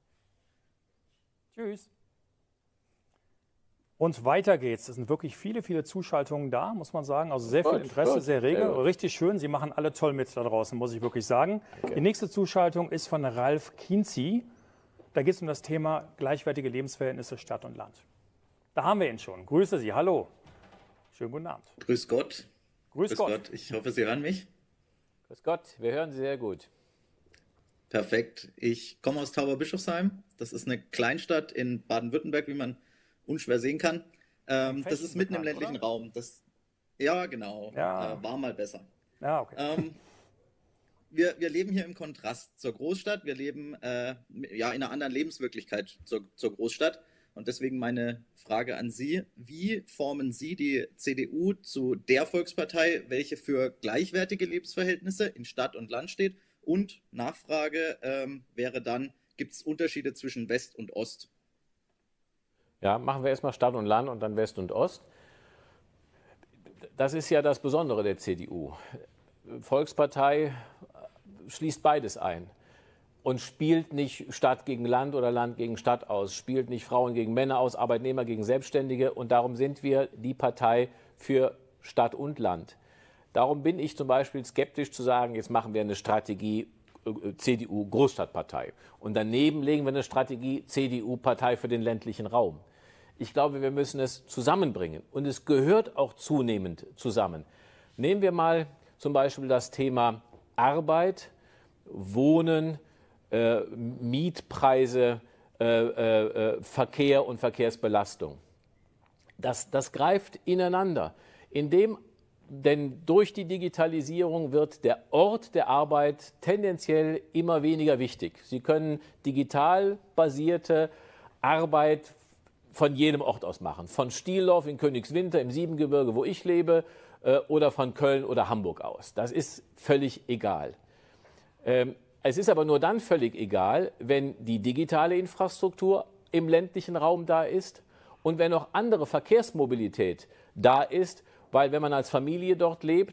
Tschüss. Und weiter geht's. Es sind wirklich viele, viele Zuschaltungen da, muss man sagen. Also sehr viel Interesse, sehr rege, richtig schön. Sie machen alle toll mit da draußen, muss ich wirklich sagen. Okay. Die nächste Zuschaltung ist von Ralf Kienzi. Da geht es um das Thema gleichwertige Lebensverhältnisse Stadt und Land. Da haben wir ihn schon. Grüße Sie. Hallo. Schönen guten Abend. Grüß Gott. Grüß, Grüß Gott. Gott. Ich hoffe, Sie hören mich. Grüß Gott. Wir hören Sie sehr gut. Perfekt. Ich komme aus Tauberbischofsheim. Das ist eine Kleinstadt in Baden-Württemberg, wie man unschwer sehen kann. Ähm, das ist mitten bekannt, im ländlichen oder? Raum. Das, ja, genau. Ja. Äh, war mal besser. Ja, okay. Ähm, wir, wir leben hier im Kontrast zur Großstadt. Wir leben äh, ja, in einer anderen Lebenswirklichkeit zur, zur Großstadt. Und deswegen meine Frage an Sie: Wie formen Sie die C D U zu der Volkspartei, welche für gleichwertige Lebensverhältnisse in Stadt und Land steht? Und Nachfrage ähm, wäre dann, gibt es Unterschiede zwischen West und Ost? Ja, machen wir erstmal Stadt und Land und dann West und Ost. Das ist ja das Besondere der C D U. Volkspartei schließt beides ein. Und spielt nicht Stadt gegen Land oder Land gegen Stadt aus, spielt nicht Frauen gegen Männer aus, Arbeitnehmer gegen Selbstständige. Und darum sind wir die Partei für Stadt und Land. Darum bin ich zum Beispiel skeptisch zu sagen, jetzt machen wir eine Strategie C D U-Großstadtpartei. Und daneben legen wir eine Strategie C D U-Partei für den ländlichen Raum. Ich glaube, wir müssen es zusammenbringen. Und es gehört auch zunehmend zusammen. Nehmen wir mal zum Beispiel das Thema Arbeit, Wohnen, Äh, Mietpreise, äh, äh, Verkehr und Verkehrsbelastung. Das, das greift ineinander. Indem, denn durch die Digitalisierung wird der Ort der Arbeit tendenziell immer weniger wichtig. Sie können digital basierte Arbeit von jedem Ort aus machen. Von Stieldorf in Königswinter im Siebengebirge, wo ich lebe, äh, oder von Köln oder Hamburg aus. Das ist völlig egal. Ähm, Es ist aber nur dann völlig egal, wenn die digitale Infrastruktur im ländlichen Raum da ist und wenn auch andere Verkehrsmobilität da ist, weil wenn man als Familie dort lebt,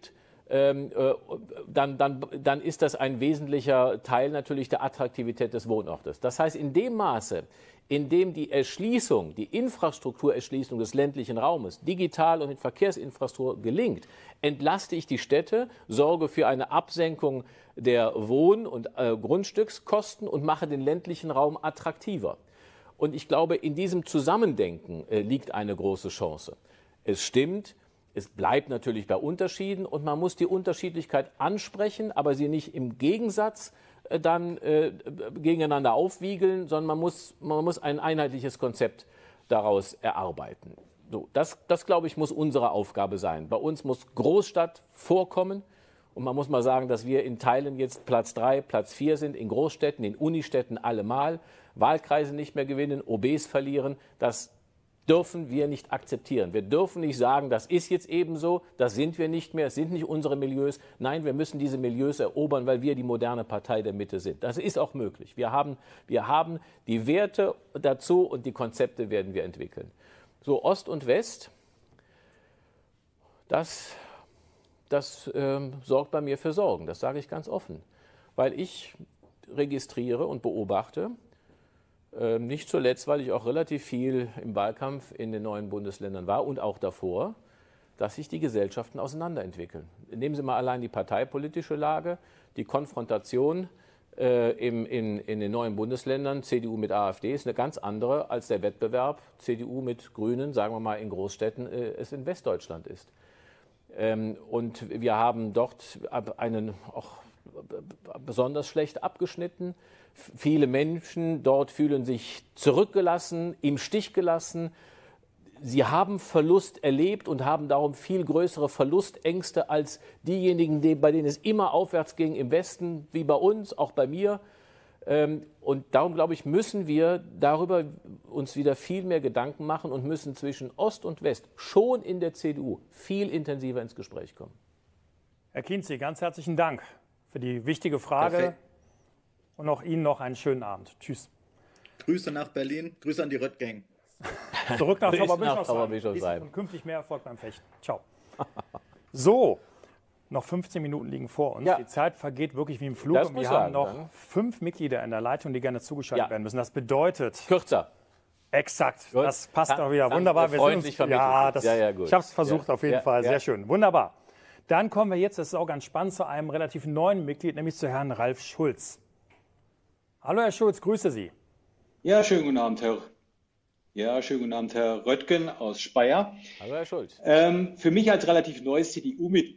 ähm, äh, dann, dann, dann ist das ein wesentlicher Teil natürlich der Attraktivität des Wohnortes. Das heißt, in dem Maße, in dem die Erschließung, die Infrastrukturerschließung des ländlichen Raumes, digital und mit Verkehrsinfrastruktur gelingt, entlaste ich die Städte, sorge für eine Absenkung der Wohn- und äh, Grundstückskosten und mache den ländlichen Raum attraktiver. Und ich glaube, in diesem Zusammendenken äh, liegt eine große Chance. Es stimmt, es bleibt natürlich bei Unterschieden und man muss die Unterschiedlichkeit ansprechen, aber sie nicht im Gegensatz äh, dann äh, gegeneinander aufwiegeln, sondern man muss, man muss ein einheitliches Konzept daraus erarbeiten. So, das, das, glaube ich, muss unsere Aufgabe sein. Bei uns muss Großstadt vorkommen. Und man muss mal sagen, dass wir in Teilen jetzt Platz drei, Platz vier sind, in Großstädten, in Unistädten allemal, Wahlkreise nicht mehr gewinnen, O Bs verlieren. Das dürfen wir nicht akzeptieren. Wir dürfen nicht sagen, das ist jetzt eben so, das sind wir nicht mehr, es sind nicht unsere Milieus. Nein, wir müssen diese Milieus erobern, weil wir die moderne Partei der Mitte sind. Das ist auch möglich. Wir haben, wir haben die Werte dazu und die Konzepte werden wir entwickeln. So, Ost und West, das... Das ähm, sorgt bei mir für Sorgen, das sage ich ganz offen, weil ich registriere und beobachte, äh, nicht zuletzt, weil ich auch relativ viel im Wahlkampf in den neuen Bundesländern war und auch davor, dass sich die Gesellschaften auseinanderentwickeln. Nehmen Sie mal allein die parteipolitische Lage, die Konfrontation äh, im, in, in den neuen Bundesländern, C D U mit AfD, ist eine ganz andere als der Wettbewerb C D U mit Grünen, sagen wir mal in Großstädten, äh, es in Westdeutschland ist. Und wir haben dort einen auch besonders schlecht abgeschnitten. Viele Menschen dort fühlen sich zurückgelassen, im Stich gelassen. Sie haben Verlust erlebt und haben darum viel größere Verlustängste als diejenigen, bei denen es immer aufwärts ging im Westen, wie bei uns, auch bei mir. Und darum, glaube ich, müssen wir darüber uns wieder viel mehr Gedanken machen und müssen zwischen Ost und West schon in der C D U viel intensiver ins Gespräch kommen. Herr Kienzi, ganz herzlichen Dank für die wichtige Frage. Perfekt. Und auch Ihnen noch einen schönen Abend. Tschüss. Grüße nach Berlin, Grüße an die Röttgang. Zurück nach Zauberbischofsheim. Und künftig mehr Erfolg beim Fechten. Ciao. So. Noch fünfzehn Minuten liegen vor uns. Ja. Die Zeit vergeht wirklich wie im Flug. Und wir haben noch dann. fünf Mitglieder in der Leitung, die gerne zugeschaltet ja. werden müssen. Das bedeutet... Kürzer. Exakt. Gut. Das passt auch wieder. Wunderbar. Wir sind uns, ja, das, ja, ja, gut. Ich habe es versucht ja. auf jeden ja. Fall. Sehr ja. schön. Wunderbar. Dann kommen wir jetzt, das ist auch ganz spannend, zu einem relativ neuen Mitglied, nämlich zu Herrn Ralf Schulz. Hallo Herr Schulz, grüße Sie. Ja, schönen guten Abend, Herr Ja, schönen guten Abend, Herr Röttgen aus Speyer. Hallo, Herr Schulz. Ähm, für mich als relativ neues C D U-Mitglied,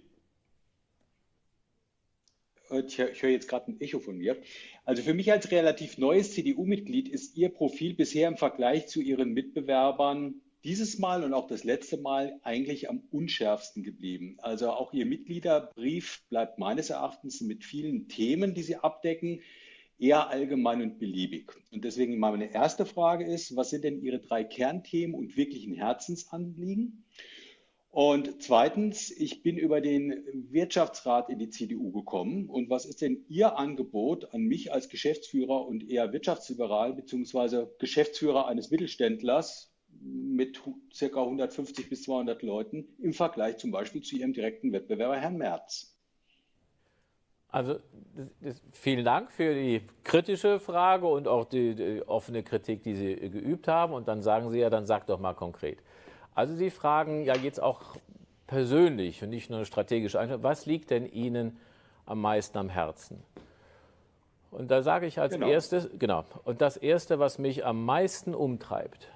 ich höre jetzt gerade ein Echo von mir, also für mich als relativ neues C D U-Mitglied ist Ihr Profil bisher im Vergleich zu Ihren Mitbewerbern dieses Mal und auch das letzte Mal eigentlich am unschärfsten geblieben. Also auch Ihr Mitgliederbrief bleibt meines Erachtens mit vielen Themen, die Sie abdecken, eher allgemein und beliebig. Und deswegen meine erste Frage ist, was sind denn Ihre drei Kernthemen und wirklichen Herzensanliegen? Und zweitens, ich bin über den Wirtschaftsrat in die C D U gekommen. Und was ist denn Ihr Angebot an mich als Geschäftsführer und eher wirtschaftsliberal beziehungsweise Geschäftsführer eines Mittelständlers mit ca. hundertfünfzig bis zweihundert Leuten im Vergleich zum Beispiel zu Ihrem direkten Wettbewerber Herrn Merz? Also das, das, vielen Dank für die kritische Frage und auch die, die offene Kritik, die Sie geübt haben. Und dann sagen Sie ja, dann sag doch mal konkret. Also Sie fragen ja jetzt auch persönlich und nicht nur strategisch, was liegt denn Ihnen am meisten am Herzen? Und da sage ich als genau. erstes, genau, und das Erste, was mich am meisten umtreibt,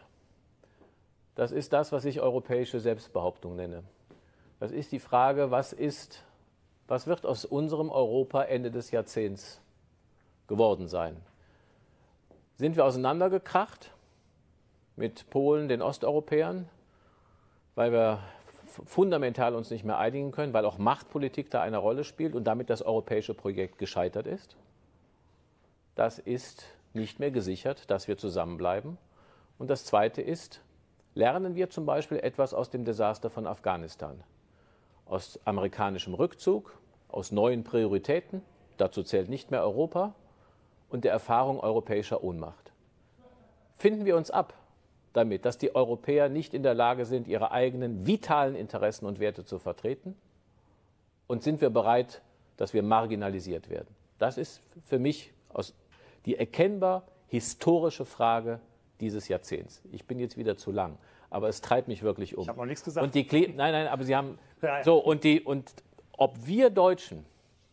das ist das, was ich europäische Selbstbehauptung nenne. Das ist die Frage, was ist, was wird aus unserem Europa Ende des Jahrzehnts geworden sein? Sind wir auseinandergekracht mit Polen, den Osteuropäern, weil wir fundamental uns nicht mehr einigen können, weil auch Machtpolitik da eine Rolle spielt und damit das europäische Projekt gescheitert ist? Das ist nicht mehr gesichert, dass wir zusammenbleiben. Und das Zweite ist, lernen wir zum Beispiel etwas aus dem Desaster von Afghanistan, aus amerikanischem Rückzug, aus neuen Prioritäten, dazu zählt nicht mehr Europa, und der Erfahrung europäischer Ohnmacht. Finden wir uns ab damit, dass die Europäer nicht in der Lage sind, ihre eigenen vitalen Interessen und Werte zu vertreten? und sind wir bereit, dass wir marginalisiert werden? Das ist für mich aus die erkennbar historische Frage dieses Jahrzehnts. Ich bin jetzt wieder zu lang, aber es treibt mich wirklich um. Ich habe noch nichts gesagt. Und die Kle nein, nein, aber Sie haben Ja, ja. so und die und ob wir Deutschen,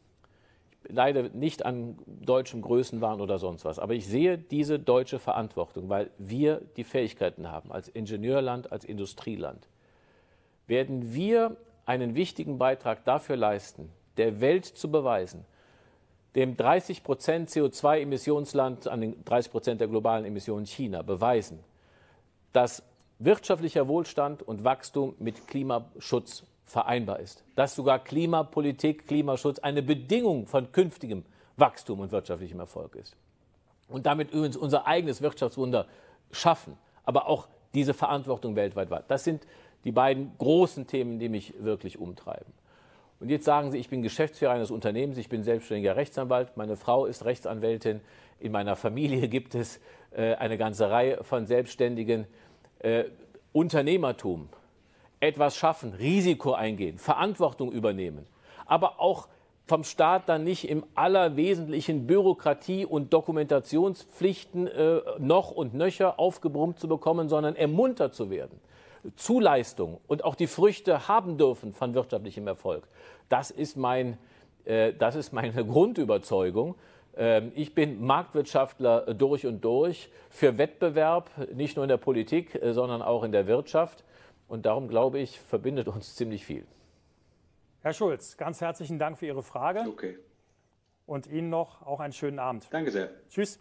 ich leide nicht an deutschem Größenwahn oder sonst was, aber ich sehe diese deutsche Verantwortung, weil wir die Fähigkeiten haben als Ingenieurland, als Industrieland, werden wir einen wichtigen Beitrag dafür leisten, der Welt zu beweisen, dem dreißig Prozent C O zwei Emissionsland an den dreißig Prozent der globalen Emissionen China beweisen, dass wirtschaftlicher Wohlstand und Wachstum mit Klimaschutz vereinbar ist. Dass sogar Klimapolitik, Klimaschutz eine Bedingung von künftigem Wachstum und wirtschaftlichem Erfolg ist. Und damit übrigens unser eigenes Wirtschaftswunder schaffen, aber auch diese Verantwortung weltweit war. Das sind die beiden großen Themen, die mich wirklich umtreiben. Und jetzt sagen Sie, ich bin Geschäftsführer eines Unternehmens, ich bin selbstständiger Rechtsanwalt, meine Frau ist Rechtsanwältin, in meiner Familie gibt es äh, eine ganze Reihe von Selbstständigen. Äh, Unternehmertum, etwas schaffen, Risiko eingehen, Verantwortung übernehmen, aber auch vom Staat dann nicht im allerwesentlichen Bürokratie- und Dokumentationspflichten äh, noch und nöcher aufgebrummt zu bekommen, sondern ermuntert zu werden. Zuleistung und auch die Früchte haben dürfen von wirtschaftlichem Erfolg. Das ist, mein, äh, das ist meine Grundüberzeugung. Ähm, ich bin Marktwirtschaftler durch und durch für Wettbewerb, nicht nur in der Politik, äh, sondern auch in der Wirtschaft. Und darum, glaube ich, verbindet uns ziemlich viel. Herr Schulz, ganz herzlichen Dank für Ihre Frage. Okay. Und Ihnen noch auch einen schönen Abend. Danke sehr. Tschüss.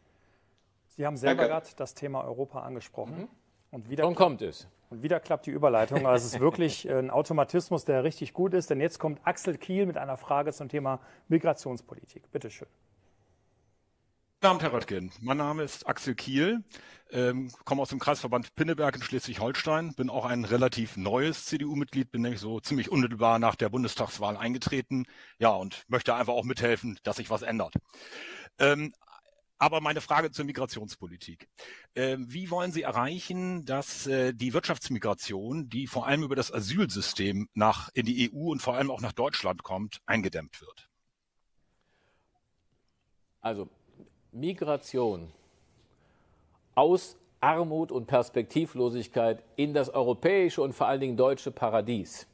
Sie haben selber Danke. gerade das Thema Europa angesprochen. Mhm. Und wieder Warum kommt es? Und wieder klappt die Überleitung. Also es ist wirklich ein Automatismus, der richtig gut ist. Denn jetzt kommt Axel Kiel mit einer Frage zum Thema Migrationspolitik. Bitte schön. Guten Abend, Herr Röttgen. Mein Name ist Axel Kiel, ähm, komme aus dem Kreisverband Pinneberg in Schleswig-Holstein, bin auch ein relativ neues C D U-Mitglied, bin nämlich so ziemlich unmittelbar nach der Bundestagswahl eingetreten, ja, und möchte einfach auch mithelfen, dass sich was ändert. Ähm, aber meine Frage zur Migrationspolitik. Ähm, wie wollen Sie erreichen, dass äh, die Wirtschaftsmigration, die vor allem über das Asylsystem nach, in die E U und vor allem auch nach Deutschland kommt, eingedämmt wird? Also Migration aus Armut und Perspektivlosigkeit in das europäische und vor allen Dingen deutsche Paradies.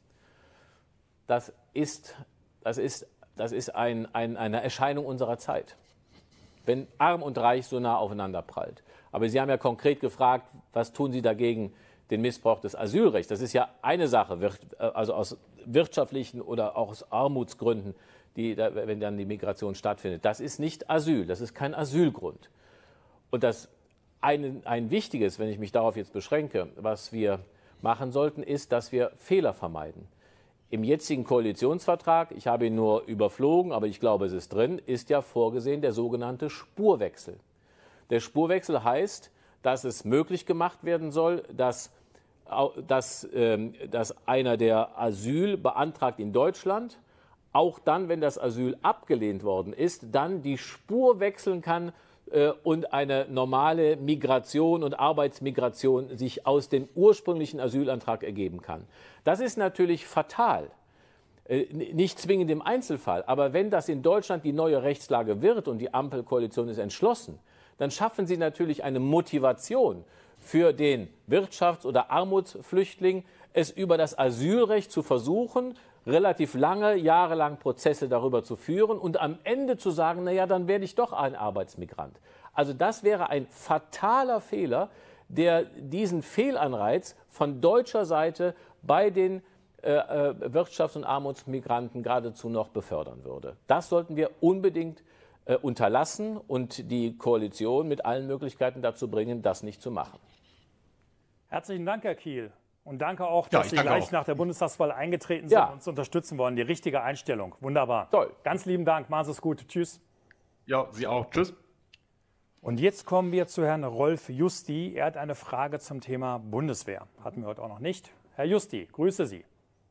Das ist, das ist, das ist ein, ein, eine Erscheinung unserer Zeit, wenn Arm und Reich so nah aufeinander prallt. Aber Sie haben ja konkret gefragt, was tun Sie dagegen den Missbrauch des Asylrechts? Das ist ja eine Sache, also aus wirtschaftlichen oder auch aus Armutsgründen, die, wenn dann die Migration stattfindet. Das ist nicht Asyl, das ist kein Asylgrund. Und das ein, ein wichtiges, wenn ich mich darauf jetzt beschränke, was wir machen sollten, ist, dass wir Fehler vermeiden. Im jetzigen Koalitionsvertrag, ich habe ihn nur überflogen, aber ich glaube, es ist drin, ist ja vorgesehen der sogenannte Spurwechsel. Der Spurwechsel heißt, dass es möglich gemacht werden soll, dass, dass, ähm, dass einer, der Asyl beantragt in Deutschland, auch dann, wenn das Asyl abgelehnt worden ist, dann die Spur wechseln kann äh, und eine normale Migration und Arbeitsmigration sich aus dem ursprünglichen Asylantrag ergeben kann. Das ist natürlich fatal. Äh, nicht zwingend im Einzelfall, aber wenn das in Deutschland die neue Rechtslage wird und die Ampelkoalition ist entschlossen, dann schaffen sie natürlich eine Motivation für den Wirtschafts- oder Armutsflüchtling, es über das Asylrecht zu versuchen, relativ lange, jahrelang Prozesse darüber zu führen und am Ende zu sagen, naja, dann werde ich doch ein Arbeitsmigrant. Also das wäre ein fataler Fehler, der diesen Fehlanreiz von deutscher Seite bei den äh, Wirtschafts- und Armutsmigranten geradezu noch befördern würde. Das sollten wir unbedingt äh, unterlassen und die Koalition mit allen Möglichkeiten dazu bringen, das nicht zu machen. Herzlichen Dank, Herr Kiel. Und danke auch, Ja, dass ich Sie danke gleich auch. nach der Bundestagswahl eingetreten sind Ja. und uns unterstützen wollen. Die richtige Einstellung. Wunderbar. Toll. Ganz lieben Dank. Machen Sie es gut. Tschüss. Ja, Sie auch. Tschüss. Und jetzt kommen wir zu Herrn Rolf Justi. Er hat eine Frage zum Thema Bundeswehr. Hatten wir heute auch noch nicht. Herr Justi, grüße Sie.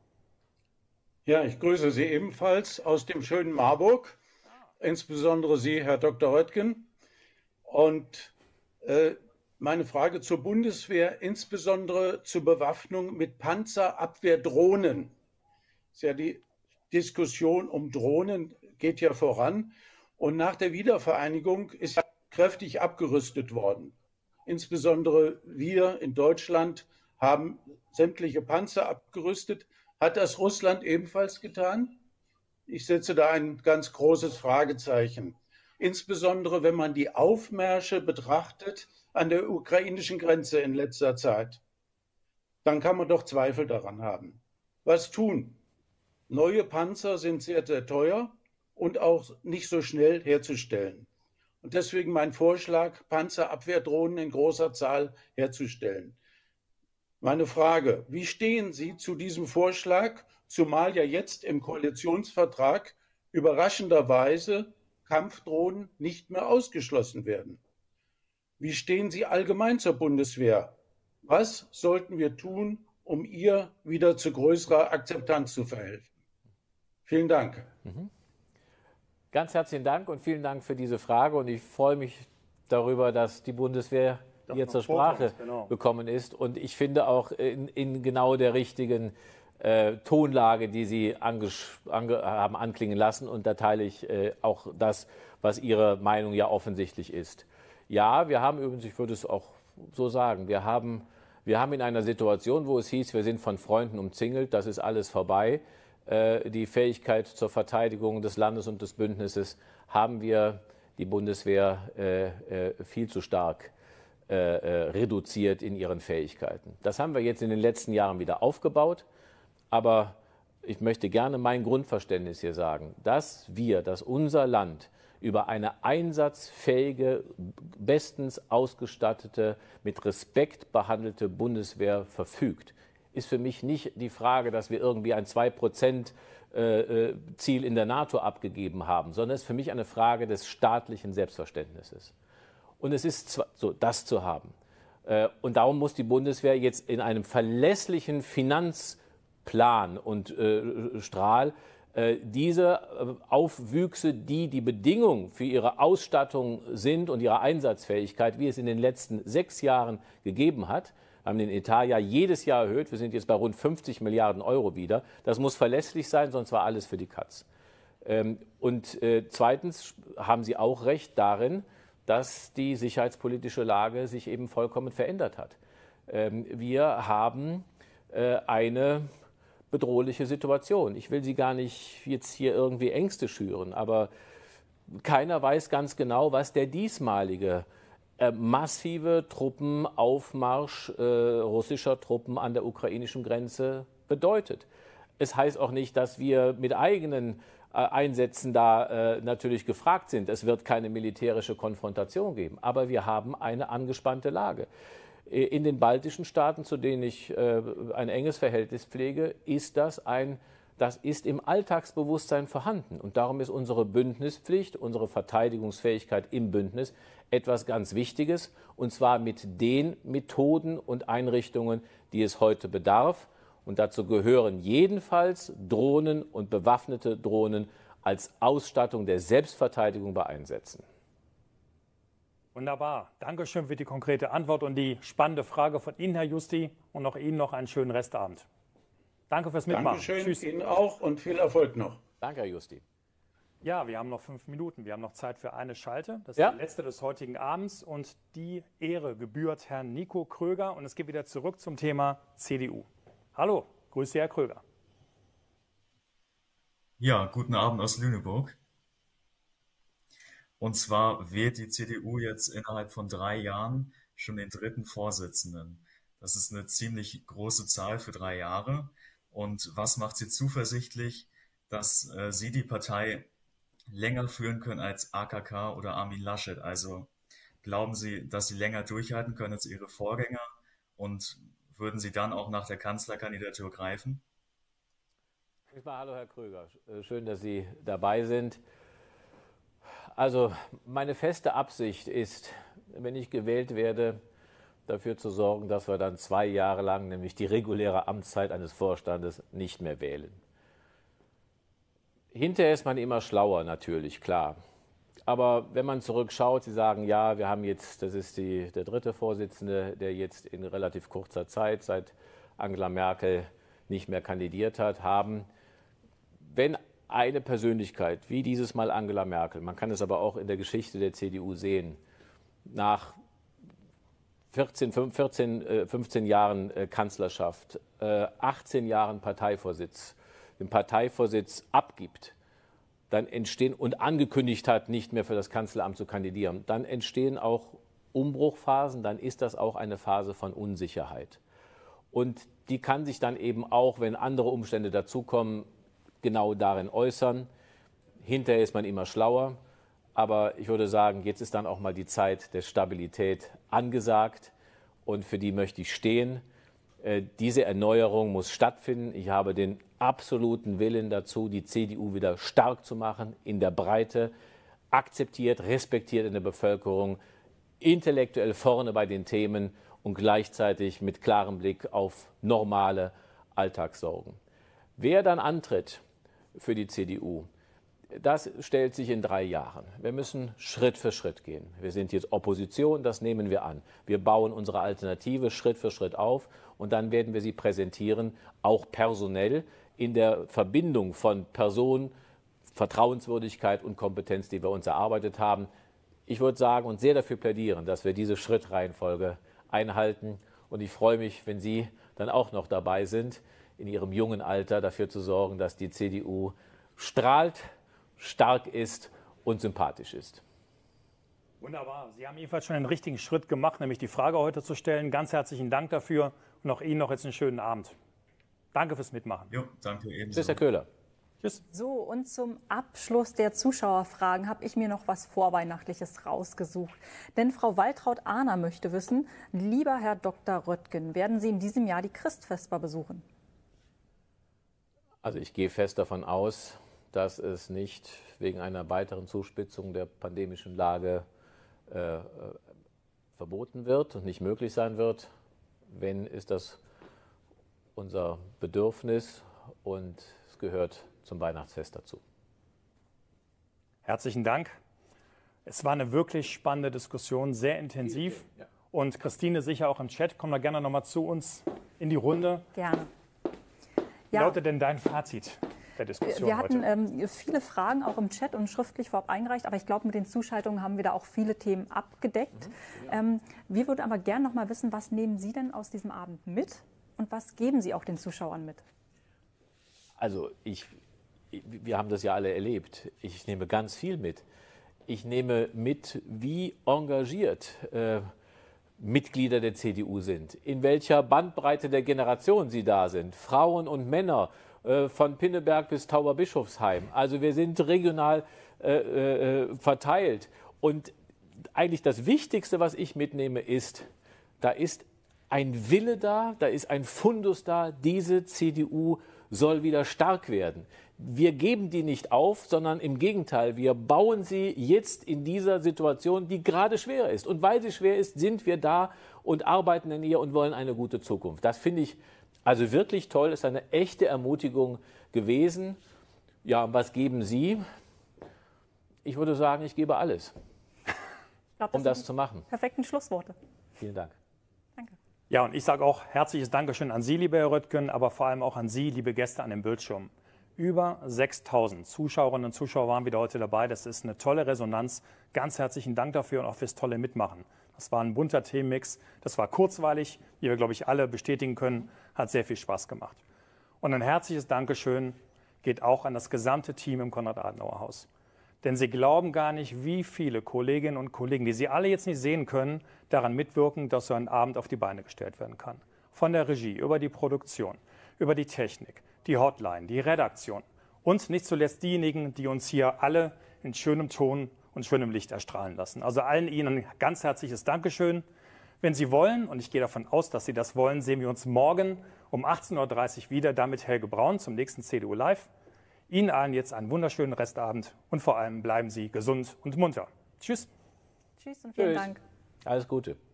Ja, ich grüße Sie ebenfalls aus dem schönen Marburg, insbesondere Sie, Herr Doktor Röttgen. Und äh, meine Frage zur Bundeswehr, insbesondere zur Bewaffnung mit Panzerabwehrdrohnen. Das ist ja die, Diskussion um Drohnen geht ja voran. Und nach der Wiedervereinigung ist ja kräftig abgerüstet worden. Insbesondere wir in Deutschland haben sämtliche Panzer abgerüstet. Hat das Russland ebenfalls getan? Ich setze da ein ganz großes Fragezeichen. Insbesondere wenn man die Aufmärsche betrachtet an der ukrainischen Grenze in letzter Zeit, dann kann man doch Zweifel daran haben. Was tun? Neue Panzer sind sehr, sehr teuer und auch nicht so schnell herzustellen. Und deswegen mein Vorschlag, Panzerabwehrdrohnen in großer Zahl herzustellen. Meine Frage, wie stehen Sie zu diesem Vorschlag, zumal ja jetzt im Koalitionsvertrag überraschenderweise Kampfdrohnen nicht mehr ausgeschlossen werden? Wie stehen Sie allgemein zur Bundeswehr? Was sollten wir tun, um ihr wieder zu größerer Akzeptanz zu verhelfen? Vielen Dank. Mhm. Ganz herzlichen Dank und vielen Dank für diese Frage. Und ich freue mich darüber, dass die Bundeswehr Doch hier noch zur Sprache vorkommt, genau. gekommen ist. Und ich finde auch in, in genau der richtigen äh, Tonlage, die Sie ange, ange, haben anklingen lassen. Und da teile ich äh, auch das, was Ihre Meinung ja offensichtlich ist. Ja, wir haben übrigens, ich würde es auch so sagen, wir haben, wir haben in einer Situation, wo es hieß, wir sind von Freunden umzingelt, das ist alles vorbei. Die Fähigkeit zur Verteidigung des Landes und des Bündnisses haben wir die Bundeswehr äh, äh, viel zu stark äh, äh, reduziert in ihren Fähigkeiten. Das haben wir jetzt in den letzten Jahren wieder aufgebaut, aber ich möchte gerne mein Grundverständnis hier sagen, dass wir, dass unser Land über eine einsatzfähige, bestens ausgestattete, mit Respekt behandelte Bundeswehr verfügt, ist für mich nicht die Frage, dass wir irgendwie ein zwei Prozent Ziel in der NATO abgegeben haben, sondern es ist für mich eine Frage des staatlichen Selbstverständnisses. Und es ist so, das zu haben. Und darum muss die Bundeswehr jetzt in einem verlässlichen Finanzplan und Strahl diese Aufwüchse, die die Bedingung für ihre Ausstattung sind und ihre Einsatzfähigkeit, wie es in den letzten sechs Jahren gegeben hat, haben den Etat ja jedes Jahr erhöht. Wir sind jetzt bei rund fünfzig Milliarden Euro wieder. Das muss verlässlich sein, sonst war alles für die Katz. Und zweitens haben Sie auch recht darin, dass die sicherheitspolitische Lage sich eben vollkommen verändert hat. Wir haben eine bedrohliche Situation. Ich will Sie gar nicht jetzt hier irgendwie Ängste schüren, aber keiner weiß ganz genau, was der diesmalige massive Truppenaufmarsch äh, russischer Truppen an der ukrainischen Grenze bedeutet. Es heißt auch nicht, dass wir mit eigenen äh, Einsätzen da äh, natürlich gefragt sind. Es wird keine militärische Konfrontation geben, aber wir haben eine angespannte Lage. In den baltischen Staaten, zu denen ich äh, ein enges Verhältnis pflege, ist das ein Das ist im Alltagsbewusstsein vorhanden. Und darum ist unsere Bündnispflicht, unsere Verteidigungsfähigkeit im Bündnis etwas ganz Wichtiges. Und zwar mit den Methoden und Einrichtungen, die es heute bedarf. Und dazu gehören jedenfalls Drohnen und bewaffnete Drohnen als Ausstattung der Selbstverteidigung bei Einsätzen. Wunderbar. Dankeschön für die konkrete Antwort und die spannende Frage von Ihnen, Herr Justi. Und auch Ihnen noch einen schönen Restabend. Danke fürs Mitmachen. Dankeschön, Tschüss. Ihnen auch und viel Erfolg noch. Danke, Herr Justi. Ja, wir haben noch fünf Minuten. Wir haben noch Zeit für eine Schalte. Das ist ja. die letzte des heutigen Abends. Und die Ehre gebührt Herrn Nico Kröger. Und es geht wieder zurück zum Thema C D U. Hallo, grüße Herr Kröger. Ja, guten Abend aus Lüneburg. Und zwar wählt die C D U jetzt innerhalb von drei Jahren schon den dritten Vorsitzenden. Das ist eine ziemlich große Zahl für drei Jahre. Und was macht Sie zuversichtlich, dass äh, Sie die Partei länger führen können als A K K oder Armin Laschet? Also glauben Sie, dass Sie länger durchhalten können als Ihre Vorgänger? Und würden Sie dann auch nach der Kanzlerkandidatur greifen? Hallo, Herr Kröger. Schön, dass Sie dabei sind. Also meine feste Absicht ist, wenn ich gewählt werde, dafür zu sorgen, dass wir dann zwei Jahre lang, nämlich die reguläre Amtszeit eines Vorstandes, nicht mehr wählen. Hinterher ist man immer schlauer, natürlich, klar. Aber wenn man zurückschaut, Sie sagen, ja, wir haben jetzt, das ist die, der dritte Vorsitzende, der jetzt in relativ kurzer Zeit, seit Angela Merkel nicht mehr kandidiert hat, haben. wenn eine Persönlichkeit, wie dieses Mal Angela Merkel, man kann es aber auch in der Geschichte der C D U sehen, nach vierzehn, fünfzehn Jahren Kanzlerschaft, achtzehn Jahren Parteivorsitz, den Parteivorsitz abgibt, dann entstehen und angekündigt hat, nicht mehr für das Kanzleramt zu kandidieren, dann entstehen auch Umbruchphasen, dann ist das auch eine Phase von Unsicherheit. Und die kann sich dann eben auch, wenn andere Umstände dazukommen, genau darin äußern. Hinterher ist man immer schlauer, aber ich würde sagen, jetzt ist dann auch mal die Zeit der Stabilität angesagt und für die möchte ich stehen. Äh, diese Erneuerung muss stattfinden. Ich habe den absoluten Willen dazu, die C D U wieder stark zu machen, in der Breite, akzeptiert, respektiert in der Bevölkerung, intellektuell vorne bei den Themen und gleichzeitig mit klarem Blick auf normale Alltagssorgen. Wer dann antritt für die C D U, das stellt sich in drei Jahren. Wir müssen Schritt für Schritt gehen. Wir sind jetzt Opposition, das nehmen wir an. Wir bauen unsere Alternative Schritt für Schritt auf und dann werden wir sie präsentieren, auch personell in der Verbindung von Person, Vertrauenswürdigkeit und Kompetenz, die wir uns erarbeitet haben. Ich würde sagen und sehr dafür plädieren, dass wir diese Schrittreihenfolge einhalten. Und ich freue mich, wenn Sie dann auch noch dabei sind, in Ihrem jungen Alter dafür zu sorgen, dass die C D U strahlt, stark ist und sympathisch ist. Wunderbar. Sie haben jedenfalls schon einen richtigen Schritt gemacht, nämlich die Frage heute zu stellen. Ganz herzlichen Dank dafür und auch Ihnen noch jetzt einen schönen Abend. Danke fürs Mitmachen. Jo, danke ebenso. Tschüss, Herr Köhler. Tschüss. So, und zum Abschluss der Zuschauerfragen habe ich mir noch was Vorweihnachtliches rausgesucht. Denn Frau Waltraud-Ahner möchte wissen, lieber Herr Doktor Röttgen, werden Sie in diesem Jahr die Christvesper besuchen? Also ich gehe fest davon aus, dass es nicht wegen einer weiteren Zuspitzung der pandemischen Lage äh, verboten wird und nicht möglich sein wird. Wenn, ist das unser Bedürfnis und es gehört zum Weihnachtsfest dazu. Herzlichen Dank. Es war eine wirklich spannende Diskussion, sehr intensiv. Ja. Und Christine sicher auch im Chat. Komm da gerne noch mal zu uns in die Runde. Gerne. Wie Ja. lautet denn dein Fazit der Diskussion Wir hatten heute? ähm, viele Fragen auch im Chat und schriftlich vorab eingereicht, aber ich glaube, mit den Zuschaltungen haben wir da auch viele Themen abgedeckt. Mhm, ja. ähm, wir würden aber gerne noch mal wissen, was nehmen Sie denn aus diesem Abend mit und was geben Sie auch den Zuschauern mit? Also ich, wir haben das ja alle erlebt. Ich nehme ganz viel mit. Ich nehme mit, wie engagiert äh, Mitglieder der C D U sind, in welcher Bandbreite der Generation sie da sind, Frauen und Männer, äh, von Pinneberg bis Tauberbischofsheim. Also wir sind regional äh, äh, verteilt. Und eigentlich das Wichtigste, was ich mitnehme, ist, da ist ein Wille da, da ist ein Fundus da, diese C D U soll wieder stark werden. Wir geben die nicht auf, sondern im Gegenteil, wir bauen sie jetzt in dieser Situation, die gerade schwer ist. Und weil sie schwer ist, sind wir da und arbeiten in ihr und wollen eine gute Zukunft. Das finde ich also wirklich toll, ist eine echte Ermutigung gewesen. Ja, und was geben Sie? Ich würde sagen, ich gebe alles, ich glaub, das um das zu machen. Perfekten Schlussworte. Vielen Dank. Danke. Ja, und ich sage auch herzliches Dankeschön an Sie, lieber Herr Röttgen, aber vor allem auch an Sie, liebe Gäste an dem Bildschirm. Über sechstausend Zuschauerinnen und Zuschauer waren wieder heute dabei. Das ist eine tolle Resonanz. Ganz herzlichen Dank dafür und auch fürs tolle Mitmachen. Das war ein bunter Themenmix. Das war kurzweilig, wie wir, glaube ich, alle bestätigen können. Hat sehr viel Spaß gemacht. Und ein herzliches Dankeschön geht auch an das gesamte Team im Konrad-Adenauer-Haus. Denn Sie glauben gar nicht, wie viele Kolleginnen und Kollegen, die Sie alle jetzt nicht sehen können, daran mitwirken, dass so ein Abend auf die Beine gestellt werden kann. Von der Regie, über die Produktion, über die Technik, die Hotline, die Redaktion und nicht zuletzt diejenigen, die uns hier alle in schönem Ton und schönem Licht erstrahlen lassen. Also allen Ihnen ein ganz herzliches Dankeschön. Wenn Sie wollen, und ich gehe davon aus, dass Sie das wollen, sehen wir uns morgen um achtzehn Uhr dreißig wieder, damit Helge Braun zum nächsten C D U Live. Ihnen allen jetzt einen wunderschönen Restabend und vor allem bleiben Sie gesund und munter. Tschüss. Tschüss und vielen Tschüss. Dank. Alles Gute.